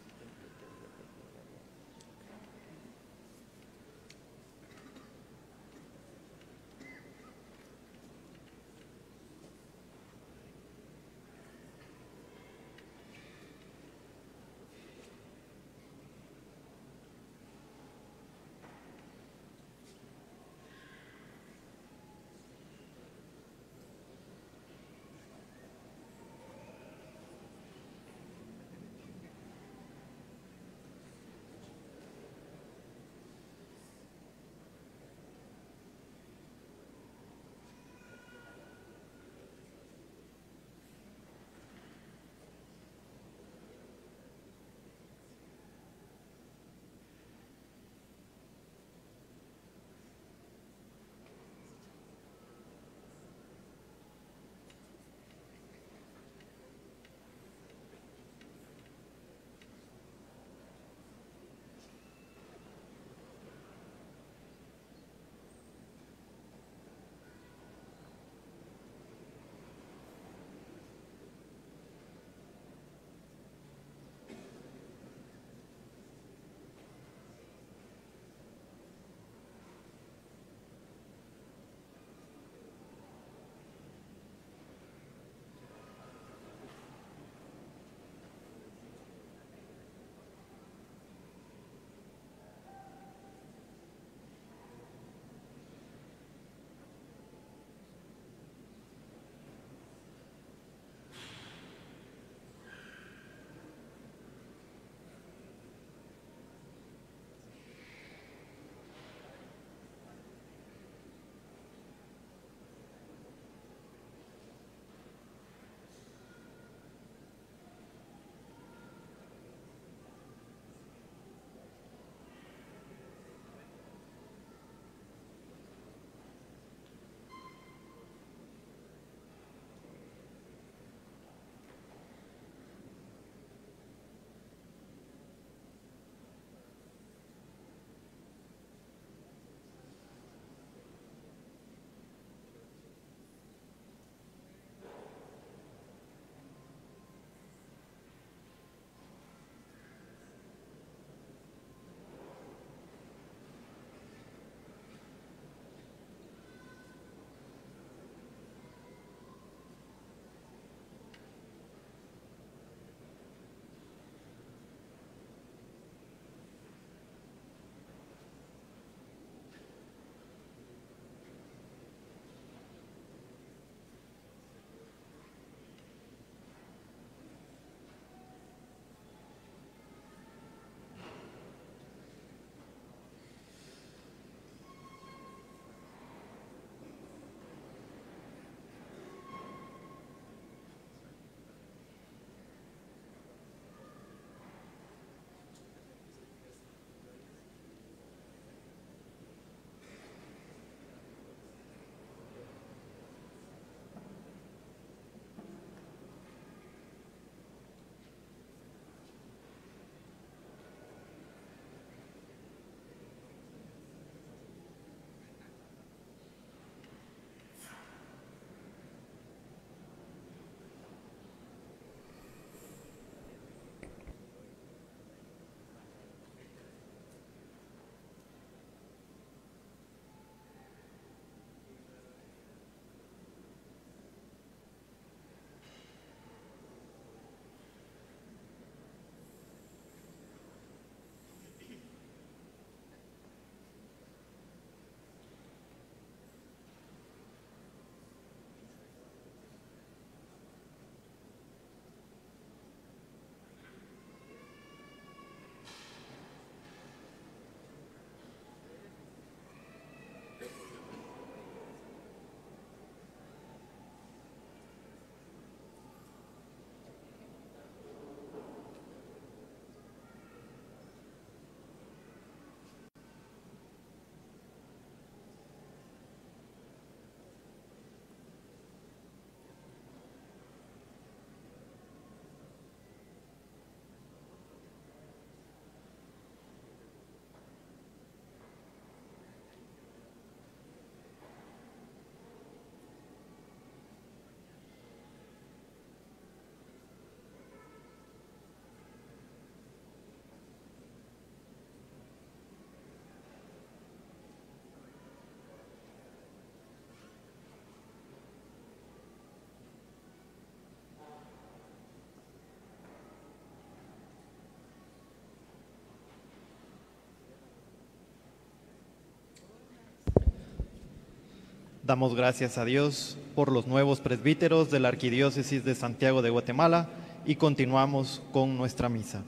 Damos gracias a Dios por los nuevos presbíteros de la Arquidiócesis de Santiago de Guatemala y continuamos con nuestra misa.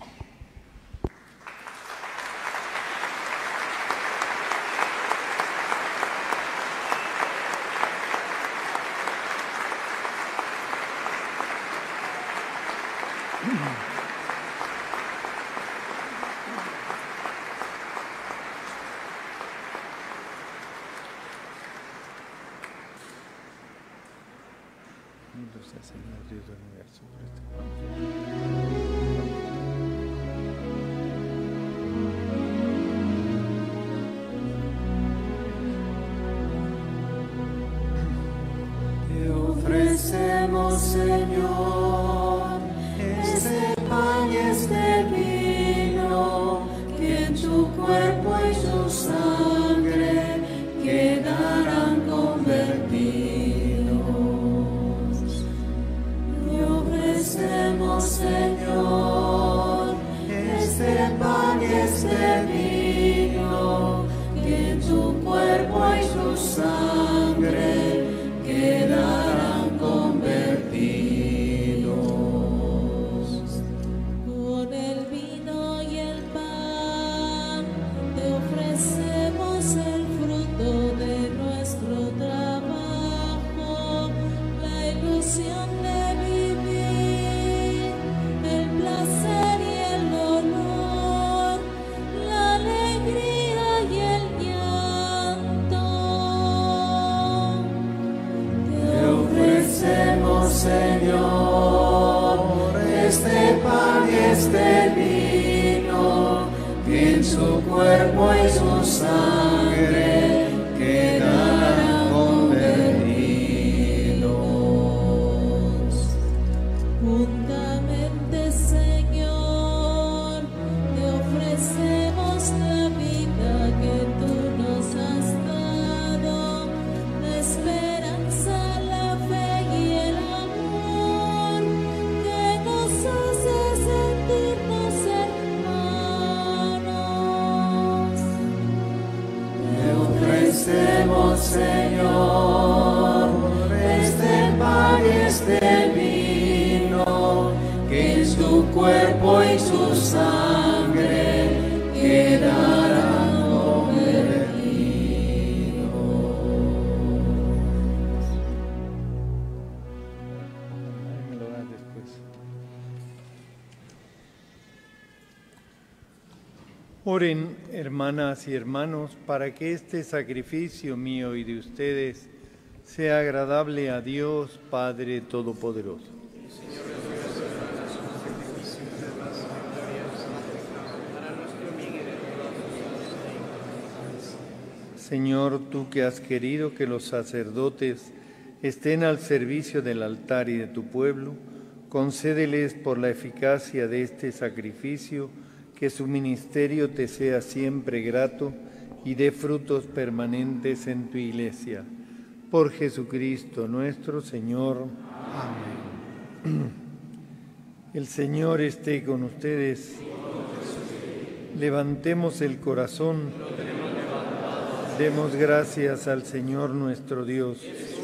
Bendito sea Señor Dios del universo por este Te ofrecemos, Señor, este pan y este vino, que en tu cuerpo y tu sangre quedarán convertidos. Te ofrecemos, Señor, este pan y este vino, que en tu cuerpo y tu sangre quedarán convertidos. Con el vino y el pan te ofrecemos el fruto de nuestro trabajo, la ilusión de vivir, el placer y el dolor, la alegría y el llanto. Te ofrecemos, Señor, este pan y este vino, que en su cuerpo y su sangre quedarán convertidos. Juntamente, Señor, te ofrecemos la vida que tú nos has dado, la esperanza, la fe y el amor que nos hace sentirnos hermanos. Te ofrecemos, Señor, este pan y este vino, que en su cuerpo y su sangre quedarán convertidos. Me lo das después. Oren, hermanas y hermanos, para que este sacrificio mío y de ustedes sea agradable a Dios Padre Todopoderoso. Señor, tú que has querido que los sacerdotes estén al servicio del altar y de tu pueblo, concédeles por la eficacia de este sacrificio que su ministerio te sea siempre grato y dé frutos permanentes en tu iglesia. Por Jesucristo nuestro Señor. Amén. El Señor esté con ustedes. Levantemos el corazón. Demos gracias al Señor nuestro Dios.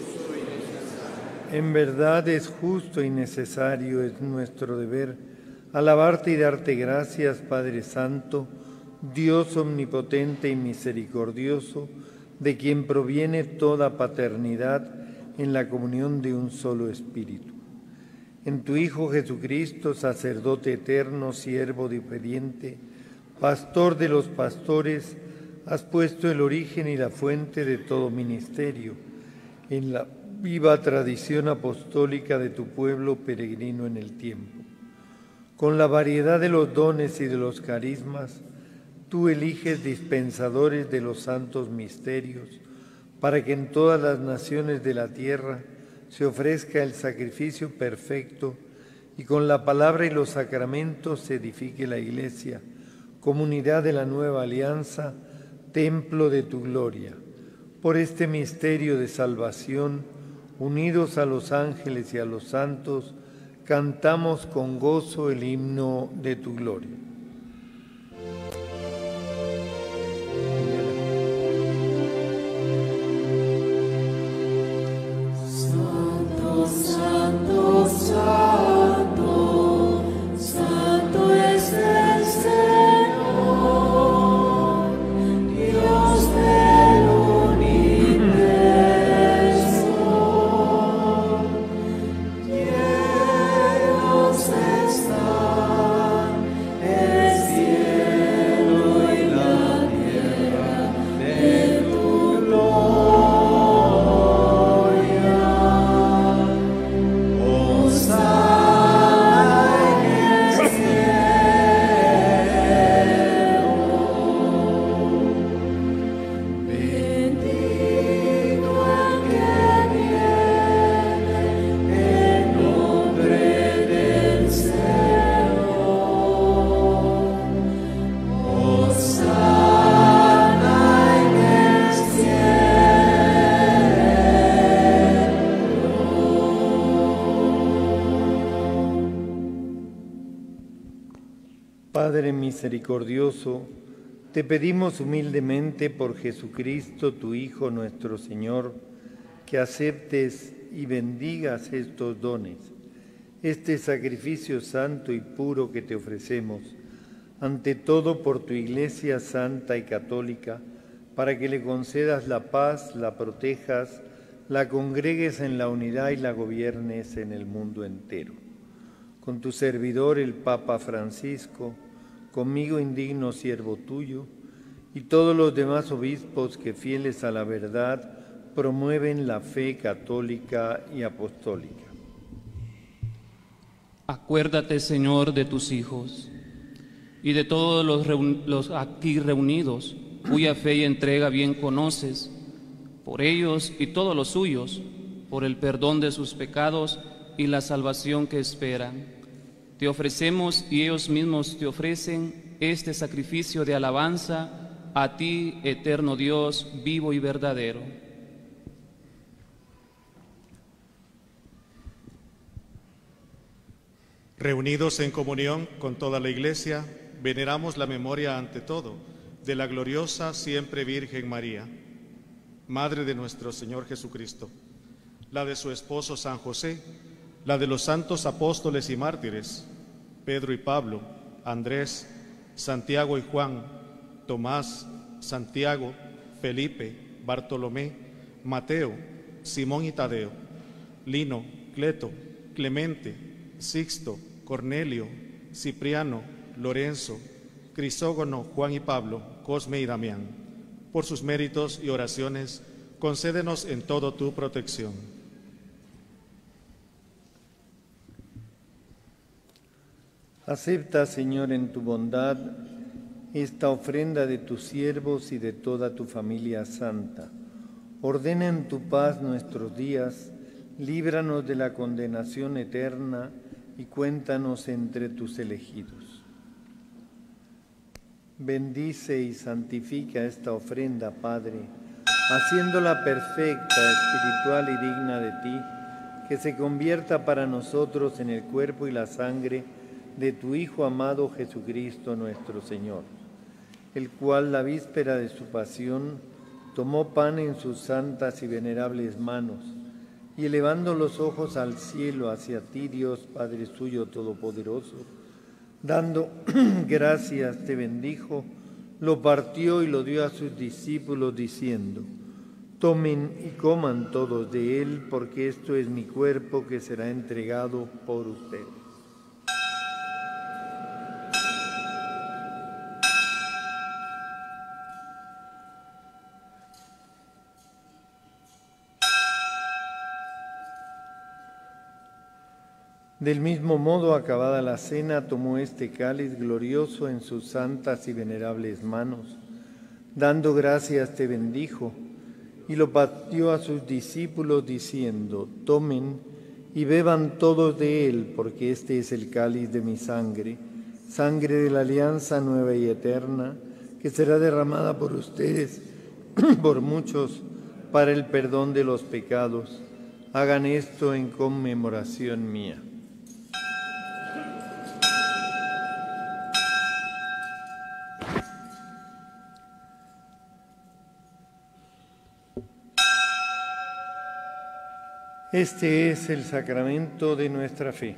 En verdad es justo y necesario, es nuestro deber, alabarte y darte gracias, Padre Santo, Dios omnipotente y misericordioso, de quien proviene toda paternidad en la comunión de un solo Espíritu. En tu Hijo Jesucristo, sacerdote eterno, siervo de obediente, pastor de los pastores, has puesto el origen y la fuente de todo ministerio, en la viva tradición apostólica de tu pueblo peregrino en el tiempo. Con la variedad de los dones y de los carismas, tú eliges dispensadores de los santos misterios, para que en todas las naciones de la tierra se ofrezca el sacrificio perfecto y con la palabra y los sacramentos se edifique la Iglesia, comunidad de la nueva alianza, templo de tu gloria. Por este misterio de salvación, unidos a los ángeles y a los santos, cantamos con gozo el himno de tu gloria. Padre misericordioso, te pedimos humildemente por Jesucristo, tu Hijo nuestro Señor, que aceptes y bendigas estos dones, este sacrificio santo y puro que te ofrecemos, ante todo por tu Iglesia santa y católica, para que le concedas la paz, la protejas, la congregues en la unidad y la gobiernes en el mundo entero. Con tu servidor el Papa Francisco, conmigo indigno siervo tuyo, y todos los demás obispos que fieles a la verdad promueven la fe católica y apostólica. Acuérdate, Señor, de tus hijos y de todos los aquí reunidos, cuya fe y entrega bien conoces, por ellos y todos los suyos, por el perdón de sus pecados y la salvación que esperan. Te ofrecemos y ellos mismos te ofrecen este sacrificio de alabanza a ti, eterno Dios, vivo y verdadero. Reunidos en comunión con toda la Iglesia, veneramos la memoria ante todo de la gloriosa siempre Virgen María, Madre de nuestro Señor Jesucristo, la de su esposo San José, la de los santos apóstoles y mártires, Pedro y Pablo, Andrés, Santiago y Juan, Tomás, Santiago, Felipe, Bartolomé, Mateo, Simón y Tadeo, Lino, Cleto, Clemente, Sixto, Cornelio, Cipriano, Lorenzo, Crisógono, Juan y Pablo, Cosme y Damián. Por sus méritos y oraciones, concédenos en todo tu protección. Acepta, Señor, en tu bondad esta ofrenda de tus siervos y de toda tu familia santa. Ordena en tu paz nuestros días, líbranos de la condenación eterna y cuéntanos entre tus elegidos. Bendice y santifica esta ofrenda, Padre, haciéndola perfecta, espiritual y digna de ti, que se convierta para nosotros en el cuerpo y la sangre de tu Hijo amado Jesucristo nuestro Señor, el cual la víspera de su pasión tomó pan en sus santas y venerables manos, y elevando los ojos al cielo hacia ti, Dios Padre suyo todopoderoso, dando gracias te bendijo, lo partió y lo dio a sus discípulos diciendo: tomen y coman todos de él, porque esto es mi cuerpo que será entregado por ustedes. Del mismo modo, acabada la cena, tomó este cáliz glorioso en sus santas y venerables manos. Dando gracias te bendijo, y lo partió a sus discípulos diciendo: tomen y beban todos de él, porque este es el cáliz de mi sangre, sangre de la alianza nueva y eterna, que será derramada por ustedes, por muchos, para el perdón de los pecados. Hagan esto en conmemoración mía. Este es el sacramento de nuestra fe.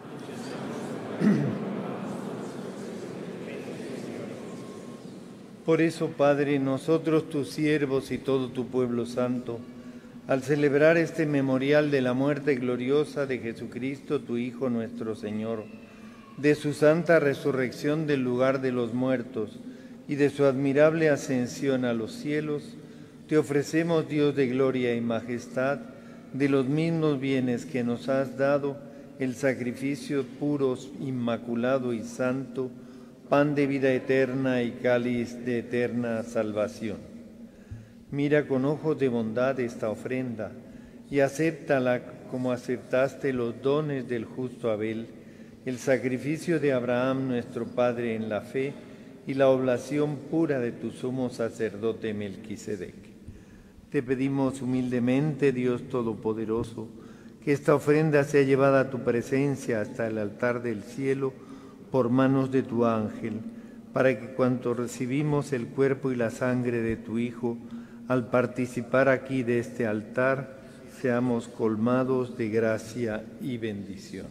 Por eso, Padre, nosotros tus siervos y todo tu pueblo santo, al celebrar este memorial de la muerte gloriosa de Jesucristo, tu Hijo nuestro Señor, de su santa resurrección del lugar de los muertos y de su admirable ascensión a los cielos, te ofrecemos, Dios de gloria y majestad, de los mismos bienes que nos has dado, el sacrificio puro, inmaculado y santo, pan de vida eterna y cáliz de eterna salvación. Mira con ojos de bondad esta ofrenda y acéptala como aceptaste los dones del justo Abel, el sacrificio de Abraham nuestro Padre en la fe y la oblación pura de tu sumo sacerdote Melquisedec. Te pedimos humildemente, Dios Todopoderoso, que esta ofrenda sea llevada a tu presencia hasta el altar del cielo por manos de tu ángel, para que cuando recibimos el cuerpo y la sangre de tu Hijo, al participar aquí de este altar, seamos colmados de gracia y bendición.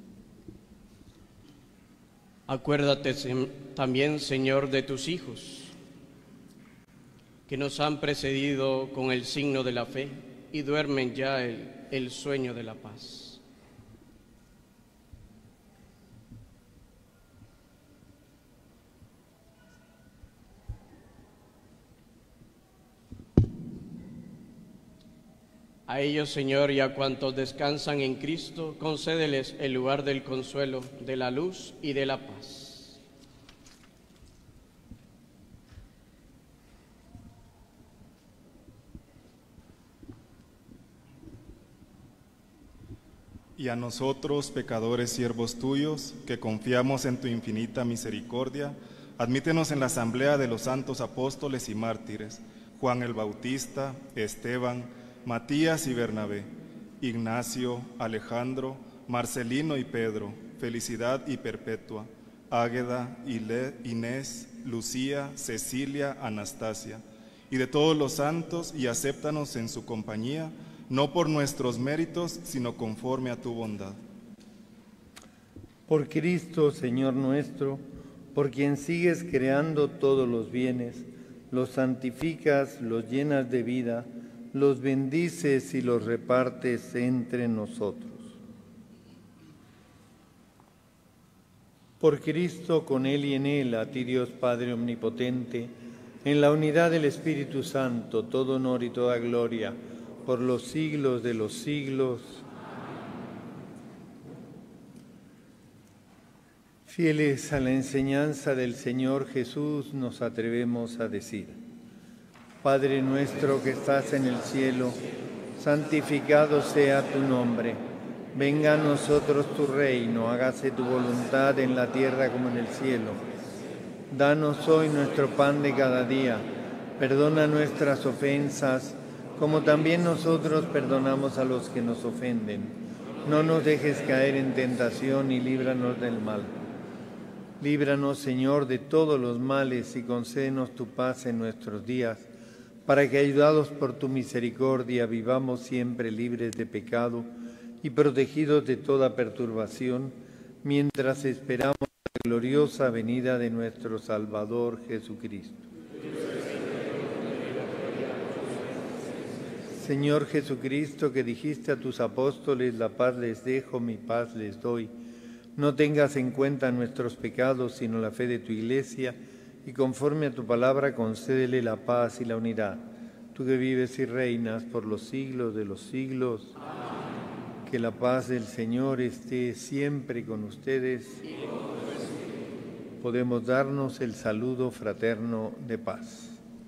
Acuérdate también, Señor, de tus hijos, que nos han precedido con el signo de la fe y duermen ya el sueño de la paz. A ellos, Señor, y a cuantos descansan en Cristo, concédeles el lugar del consuelo, de la luz y de la paz. Y a nosotros, pecadores siervos tuyos, que confiamos en tu infinita misericordia, admítenos en la asamblea de los santos apóstoles y mártires, Juan el Bautista, Esteban, Matías y Bernabé, Ignacio, Alejandro, Marcelino y Pedro, Felicidad y Perpetua, Águeda, Inés, Lucía, Cecilia, Anastasia, y de todos los santos, y acéptanos en su compañía, no por nuestros méritos, sino conforme a tu bondad. Por Cristo, Señor nuestro, por quien sigues creando todos los bienes, los santificas, los llenas de vida, los bendices y los repartes entre nosotros. Por Cristo, con Él y en Él, a ti Dios Padre Omnipotente, en la unidad del Espíritu Santo, todo honor y toda gloria, por los siglos de los siglos. Fieles a la enseñanza del Señor Jesús, nos atrevemos a decir: Padre nuestro que estás en el cielo, santificado sea tu nombre. Venga a nosotros tu reino, hágase tu voluntad en la tierra como en el cielo. Danos hoy nuestro pan de cada día. Perdona nuestras ofensas, como también nosotros perdonamos a los que nos ofenden. No nos dejes caer en tentación y líbranos del mal. Líbranos, Señor, de todos los males y concédenos tu paz en nuestros días, para que, ayudados por tu misericordia, vivamos siempre libres de pecado y protegidos de toda perturbación, mientras esperamos la gloriosa venida de nuestro Salvador Jesucristo. Señor Jesucristo, que dijiste a tus apóstoles: la paz les dejo, mi paz les doy, no tengas en cuenta nuestros pecados, sino la fe de tu Iglesia, y conforme a tu palabra concédele la paz y la unidad. Tú que vives y reinas por los siglos de los siglos, que la paz del Señor esté siempre con ustedes. Podemos darnos el saludo fraterno de paz.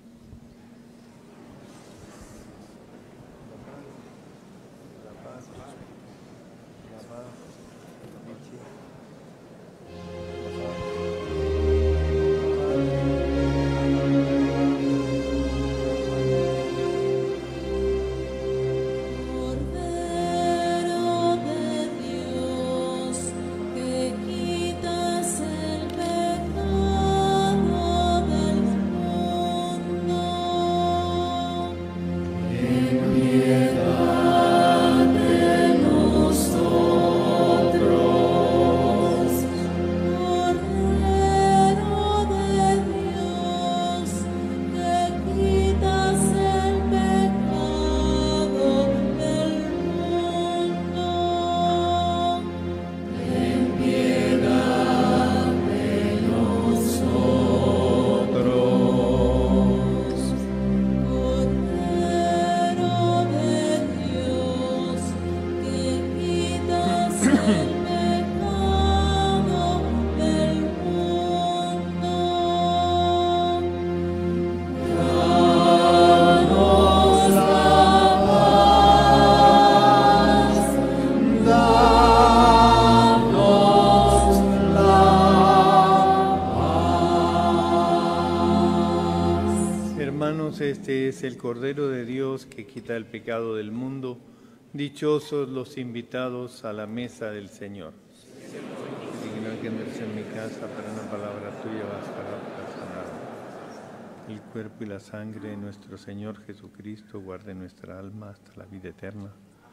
Este es el Cordero de Dios que quita el pecado del mundo. Dichosos los invitados a la mesa del Señor. Digno que entres en mi casa, pero una palabra tuya bastará para sanar. El cuerpo y la sangre de nuestro Señor Jesucristo guarde nuestra alma hasta la vida eterna.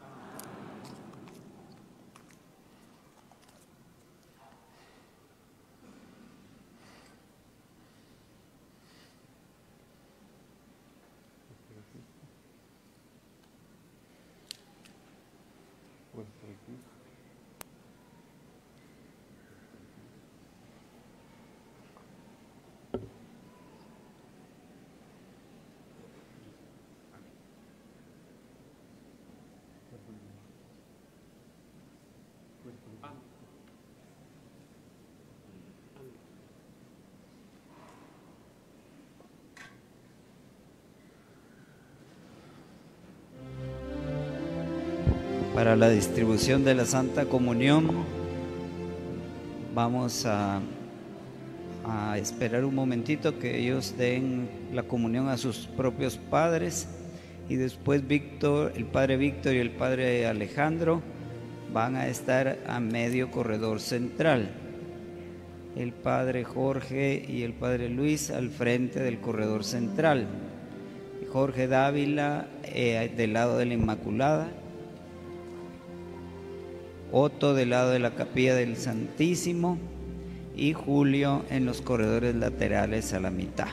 Para la distribución de la Santa Comunión vamos a esperar un momentito que ellos den la comunión a sus propios padres, y después el padre Víctor y el padre Alejandro van a estar a medio corredor central, el padre Jorge y el padre Luis al frente del corredor central, Jorge Dávila del lado de la Inmaculada, Otto del lado de la Capilla del Santísimo y Julio en los corredores laterales a la mitad.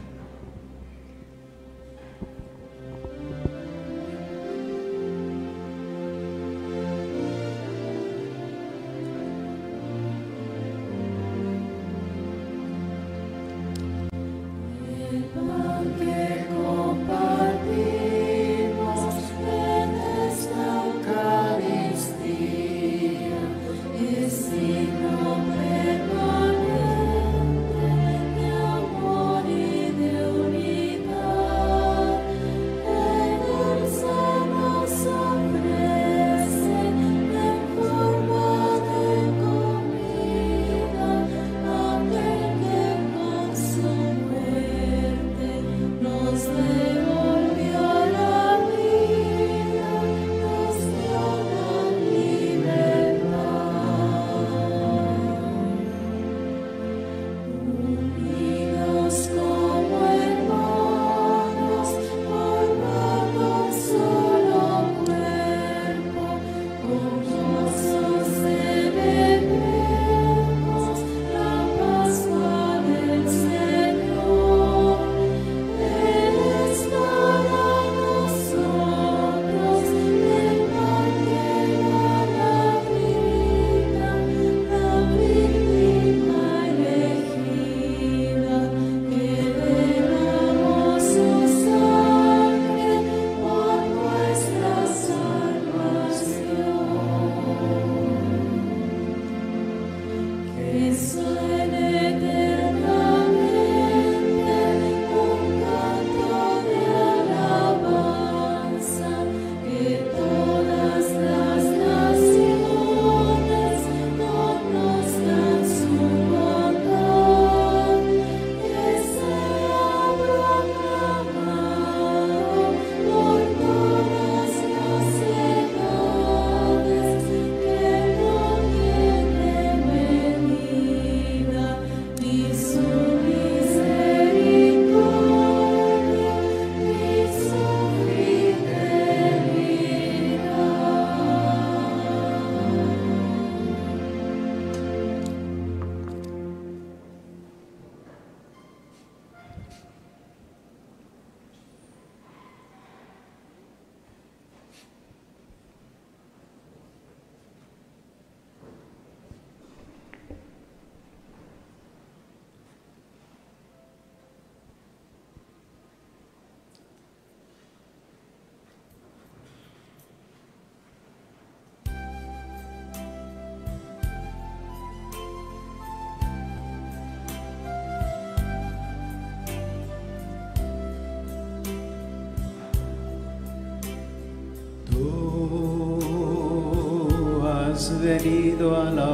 Venido a la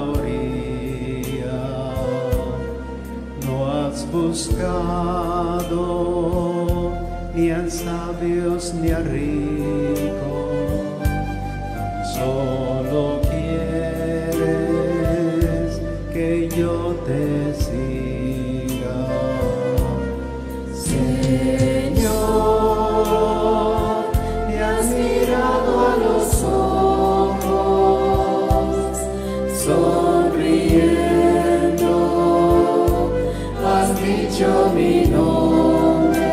orilla, no has buscado ni a sabios ni a ricos, tan solo quieres que yo dicho mi nombre.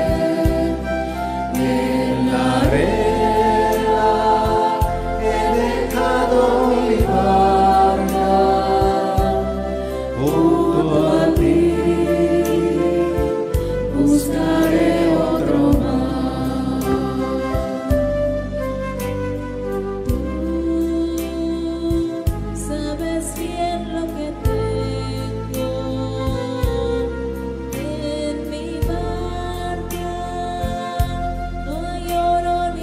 En la arena he dejado mi barca, junto a ti buscaré otro mar. Sabes bien lo que tengo en mi barca, no hay oro ni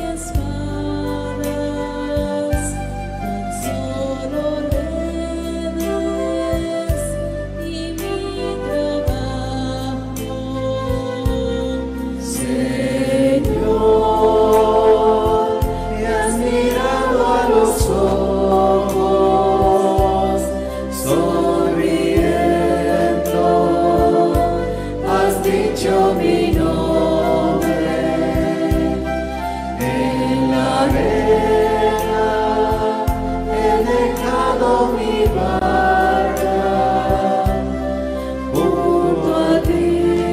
espadas, tan solo redes y mi trabajo. Señor, me has mirado a los ojos, sonriendo, has dicho mi nombre. En la arena he dejado mi barca, junto a ti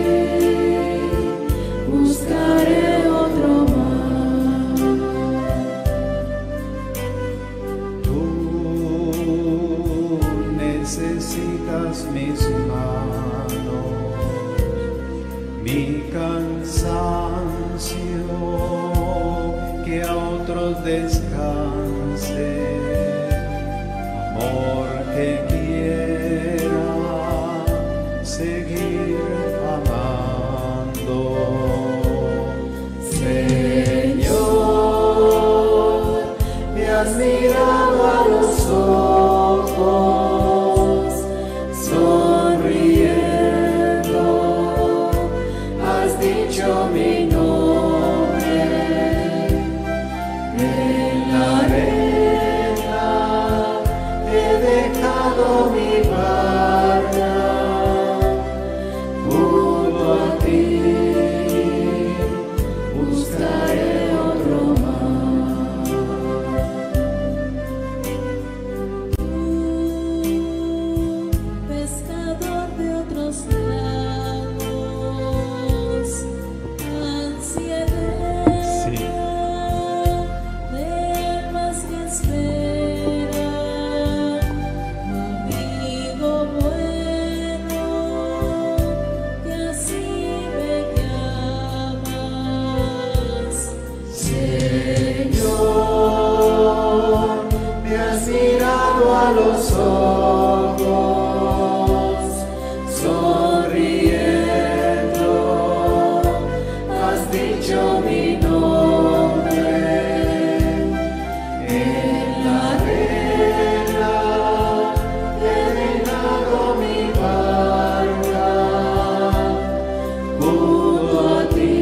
buscaré otro mar. Tú necesitas mis manos, mi cansancio, que a otros descanse, amor que quiera seguir amando. Señor, me has mirado a los ojos, sonriendo, has dicho mi nombre. En la arena he dejado mi barca, junto a ti buscaré otro mar. Pescador de otros lagos, ansia de almas que esperan, amigo bueno, que así me llamas. Señor, me has mirado a los ojos, sonriendo, has dicho mi nombre. En la arena he dejado mi barca, junto a ti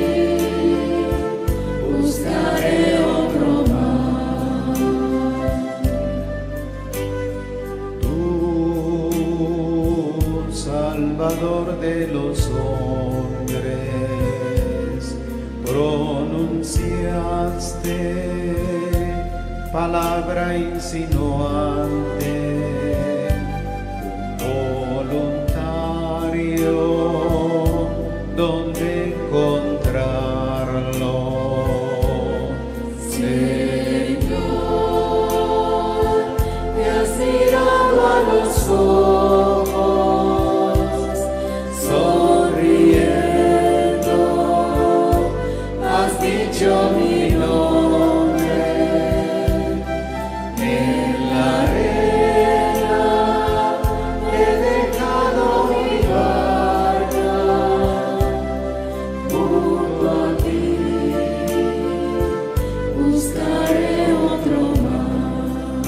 buscaré otro mar. Tú, Salvador de los hombres, pronunciaste palabra insinuante, voluntario, ¿dónde encontrarlo? Señor, me has mirado a los ojos, sonriendo, has dicho mi nombre. En la arena he dejado mi barca, junto a ti buscaré otro mar.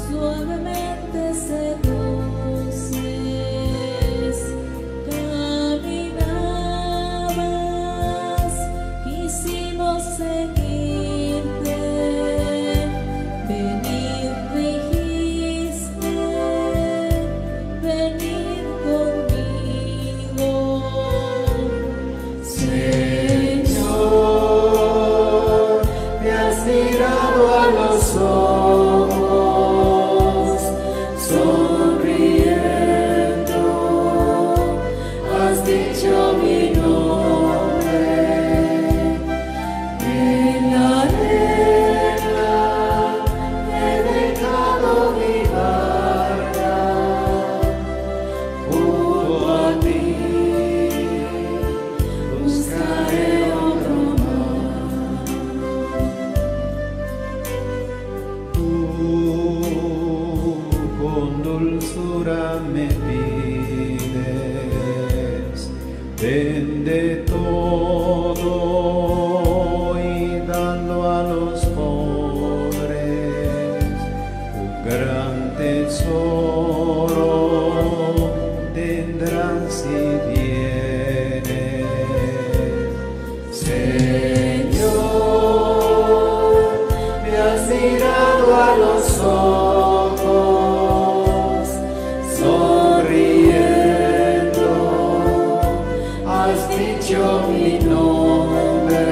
Suavemente seduces, Den de todo y dando a los pobres un gran tesoro tendrán si tienes. Señor, me has mirado a los ojos, sonriendo, has dicho mi nombre.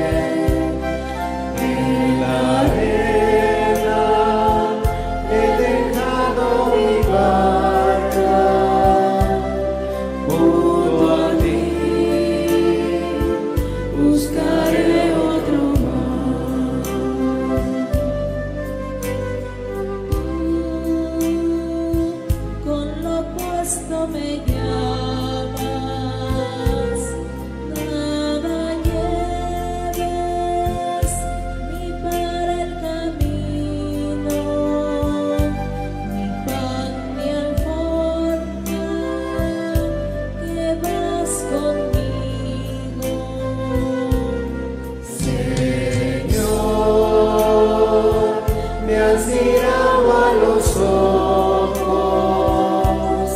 En la arena he dejado mi barca, junto a ti buscaré otro mar. Con lo puesto me llamas, nada lleves ni para el camino, ni pan ni alforja, que vas conmigo. Señor, me has mirado a los ojos,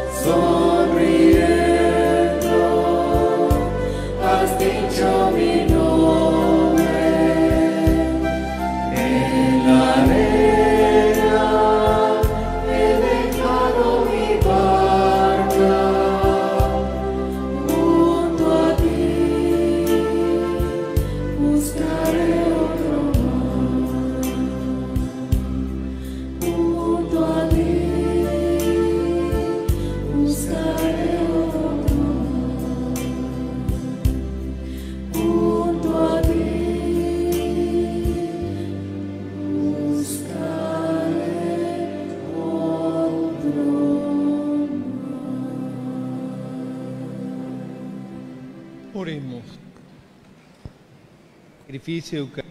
sonriendo, has dicho mi nombre. En la arena he dejado mi barca, junto a ti buscaré otro mar, junto a ti buscaré otro mar, junto a ti buscaré otro Oremos. Sacrificio eucarístico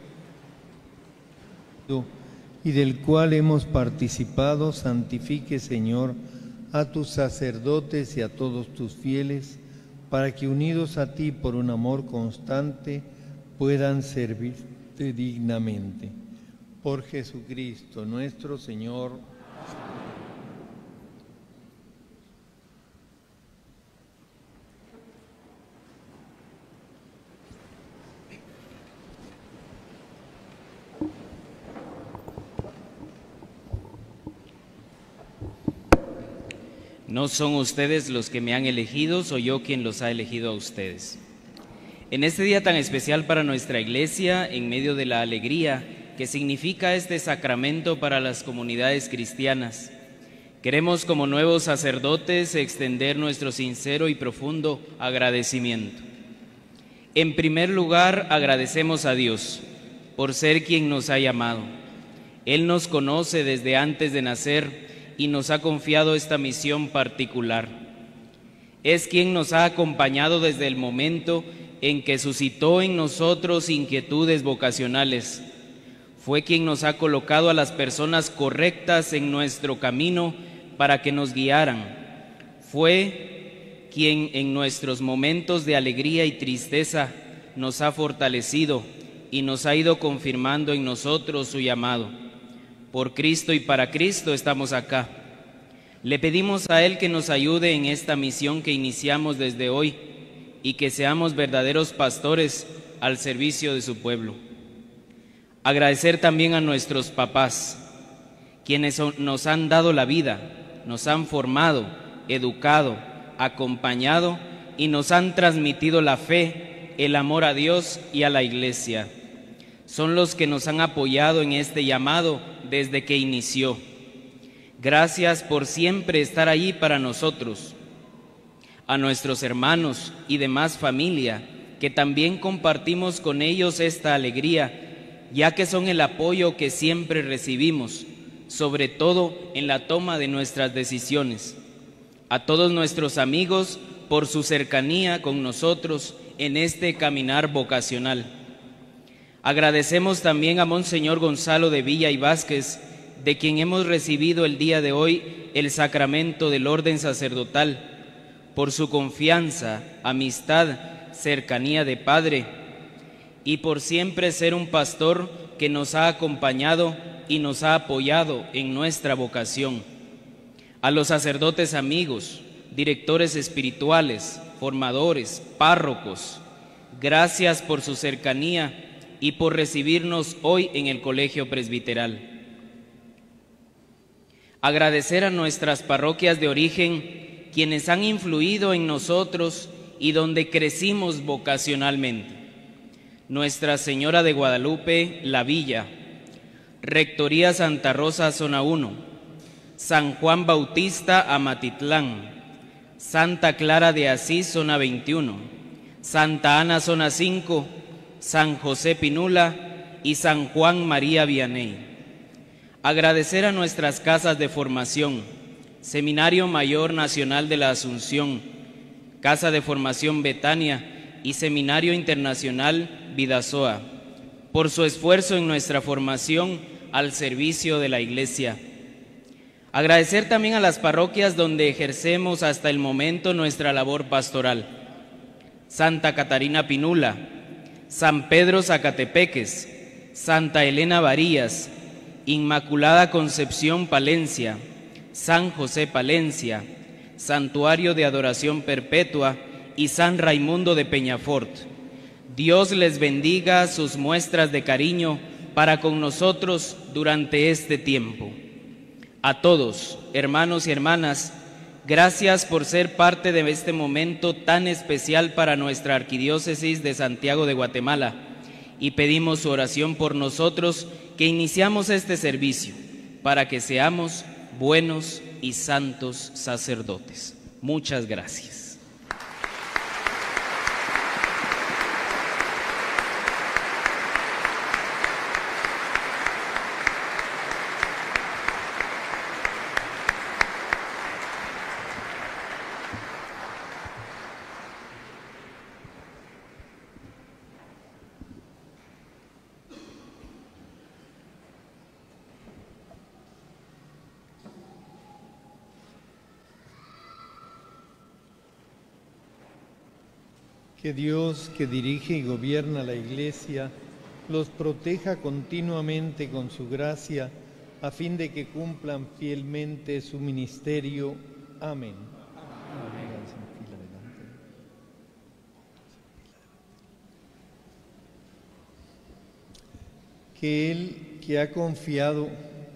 y del cual hemos participado, santifique, Señor, a tus sacerdotes y a todos tus fieles, para que unidos a ti por un amor constante puedan servirte dignamente. Por Jesucristo nuestro Señor. No son ustedes los que me han elegido, soy yo quien los ha elegido a ustedes. En este día tan especial para nuestra iglesia, en medio de la alegría que significa este sacramento para las comunidades cristianas, queremos como nuevos sacerdotes extender nuestro sincero y profundo agradecimiento. En primer lugar, agradecemos a Dios por ser quien nos ha llamado. Él nos conoce desde antes de nacer y nos ha confiado esta misión particular. Es quien nos ha acompañado desde el momento en que suscitó en nosotros inquietudes vocacionales. Fue quien nos ha colocado a las personas correctas en nuestro camino para que nos guiaran. Fue quien en nuestros momentos de alegría y tristeza nos ha fortalecido y nos ha ido confirmando en nosotros su llamado. Por Cristo y para Cristo estamos acá. Le pedimos a Él que nos ayude en esta misión que iniciamos desde hoy y que seamos verdaderos pastores al servicio de su pueblo. Agradecer también a nuestros papás, quienes nos han dado la vida, nos han formado, educado, acompañado y nos han transmitido la fe, el amor a Dios y a la Iglesia. Son los que nos han apoyado en este llamado desde que inició. Gracias por siempre estar ahí para nosotros. A nuestros hermanos y demás familia, que también compartimos con ellos esta alegría, ya que son el apoyo que siempre recibimos, sobre todo en la toma de nuestras decisiones. A todos nuestros amigos por su cercanía con nosotros en este caminar vocacional. Agradecemos también a Monseñor Gonzalo de Villa y Vázquez, de quien hemos recibido el día de hoy el sacramento del orden sacerdotal, por su confianza, amistad, cercanía de Padre, y por siempre ser un pastor que nos ha acompañado y nos ha apoyado en nuestra vocación. A los sacerdotes amigos, directores espirituales, formadores, párrocos, gracias por su cercanía y por recibirnos hoy en el Colegio Presbiteral. Agradecer a nuestras parroquias de origen, quienes han influido en nosotros y donde crecimos vocacionalmente. Nuestra Señora de Guadalupe, La Villa, Rectoría Santa Rosa, Zona 1, San Juan Bautista, Amatitlán, Santa Clara de Asís, Zona 21, Santa Ana, Zona 5, San José Pinula y San Juan María Vianney. Agradecer a nuestras casas de formación, Seminario Mayor Nacional de la Asunción, Casa de Formación Betania y Seminario Internacional Vidasoa, por su esfuerzo en nuestra formación al servicio de la Iglesia. Agradecer también a las parroquias donde ejercemos hasta el momento nuestra labor pastoral. Santa Catarina Pinula, San Pedro Zacatepeques, Santa Elena Varías, Inmaculada Concepción Palencia, San José Palencia, Santuario de Adoración Perpetua y San Raimundo de Peñafort. Dios les bendiga sus muestras de cariño para con nosotros durante este tiempo. A todos, hermanos y hermanas, gracias por ser parte de este momento tan especial para nuestra Arquidiócesis de Santiago de Guatemala y pedimos su oración por nosotros que iniciamos este servicio para que seamos buenos y santos sacerdotes. Muchas gracias. Que Dios, que dirige y gobierna la Iglesia, los proteja continuamente con su gracia, a fin de que cumplan fielmente su ministerio. Amén. Que Él, que ha confiado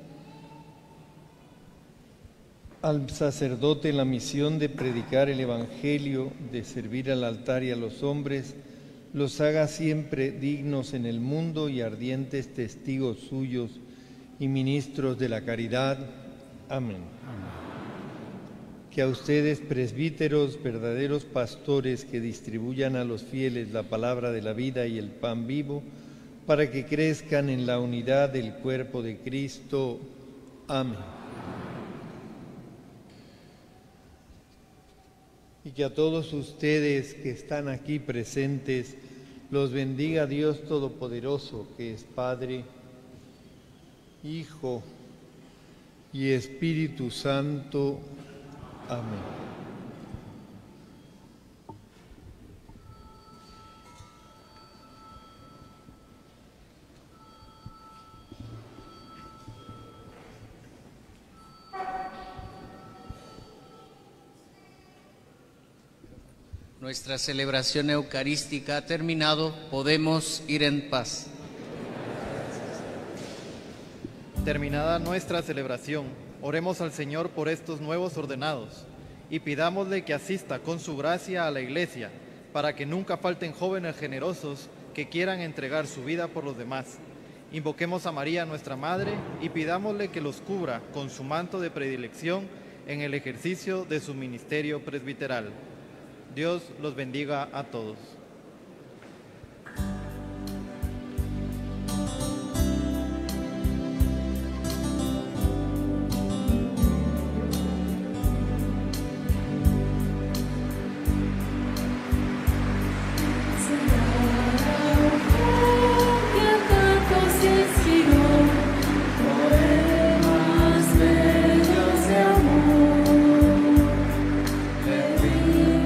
al sacerdote la misión de predicar el Evangelio, de servir al altar y a los hombres, los haga siempre dignos en el mundo y ardientes testigos suyos y ministros de la caridad. Amén. Que a ustedes, presbíteros, verdaderos pastores que distribuyan a los fieles la palabra de la vida y el pan vivo, para que crezcan en la unidad del cuerpo de Cristo. Amén. Y que a todos ustedes que están aquí presentes los bendiga Dios Todopoderoso, que es Padre, Hijo y Espíritu Santo. Amén. Nuestra celebración eucarística ha terminado, podemos ir en paz. Terminada nuestra celebración, oremos al Señor por estos nuevos ordenados y pidámosle que asista con su gracia a la Iglesia, para que nunca falten jóvenes generosos que quieran entregar su vida por los demás. Invoquemos a María, nuestra Madre, y pidámosle que los cubra con su manto de predilección en el ejercicio de su ministerio presbiteral. Dios los bendiga a todos. Poemas bellos de amor,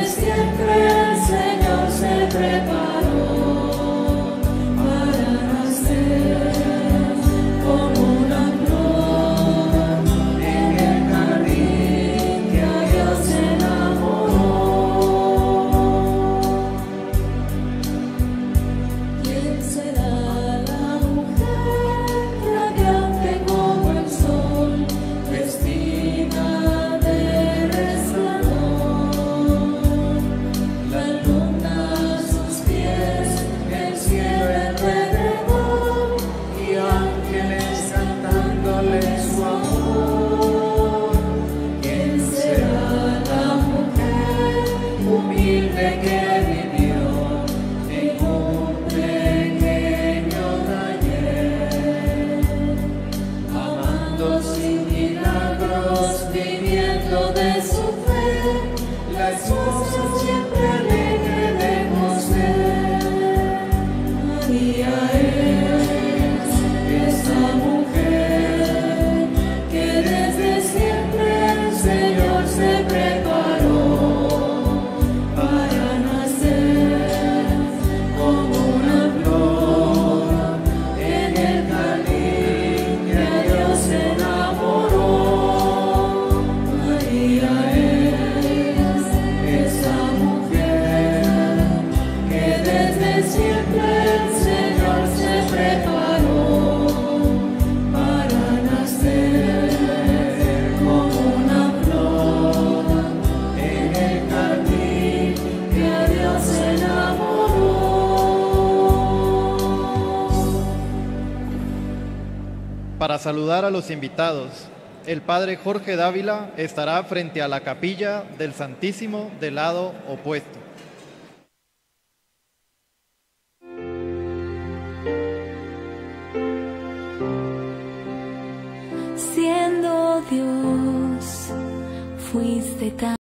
siempre el Señor se preparó para nacer como una flor en el jardín que a Dios enamoró. ¿Quién será la mujer radiante como el sol, vestida de resplandor? La luna a sus pies, el cielo alrededor, y ángeles cantándole su amor. ¿Quién será la mujer humilde que vivió en un pequeño taller, amando sin milagros, viviendo de su fe, la esposa siempre alegre de José? María es esa mujer que desde siempre el Señor se preparó para nacer como una flor en el jardín que a Dios enamoró. María es esa mujer que desde siempre el Señor se preparó para nacer como una flor en el jardín que a Dios enamoró. Para saludar a los invitados, el padre Jorge Dávila estará frente a la capilla del Santísimo del lado opuesto. Siendo Dios, fuiste tan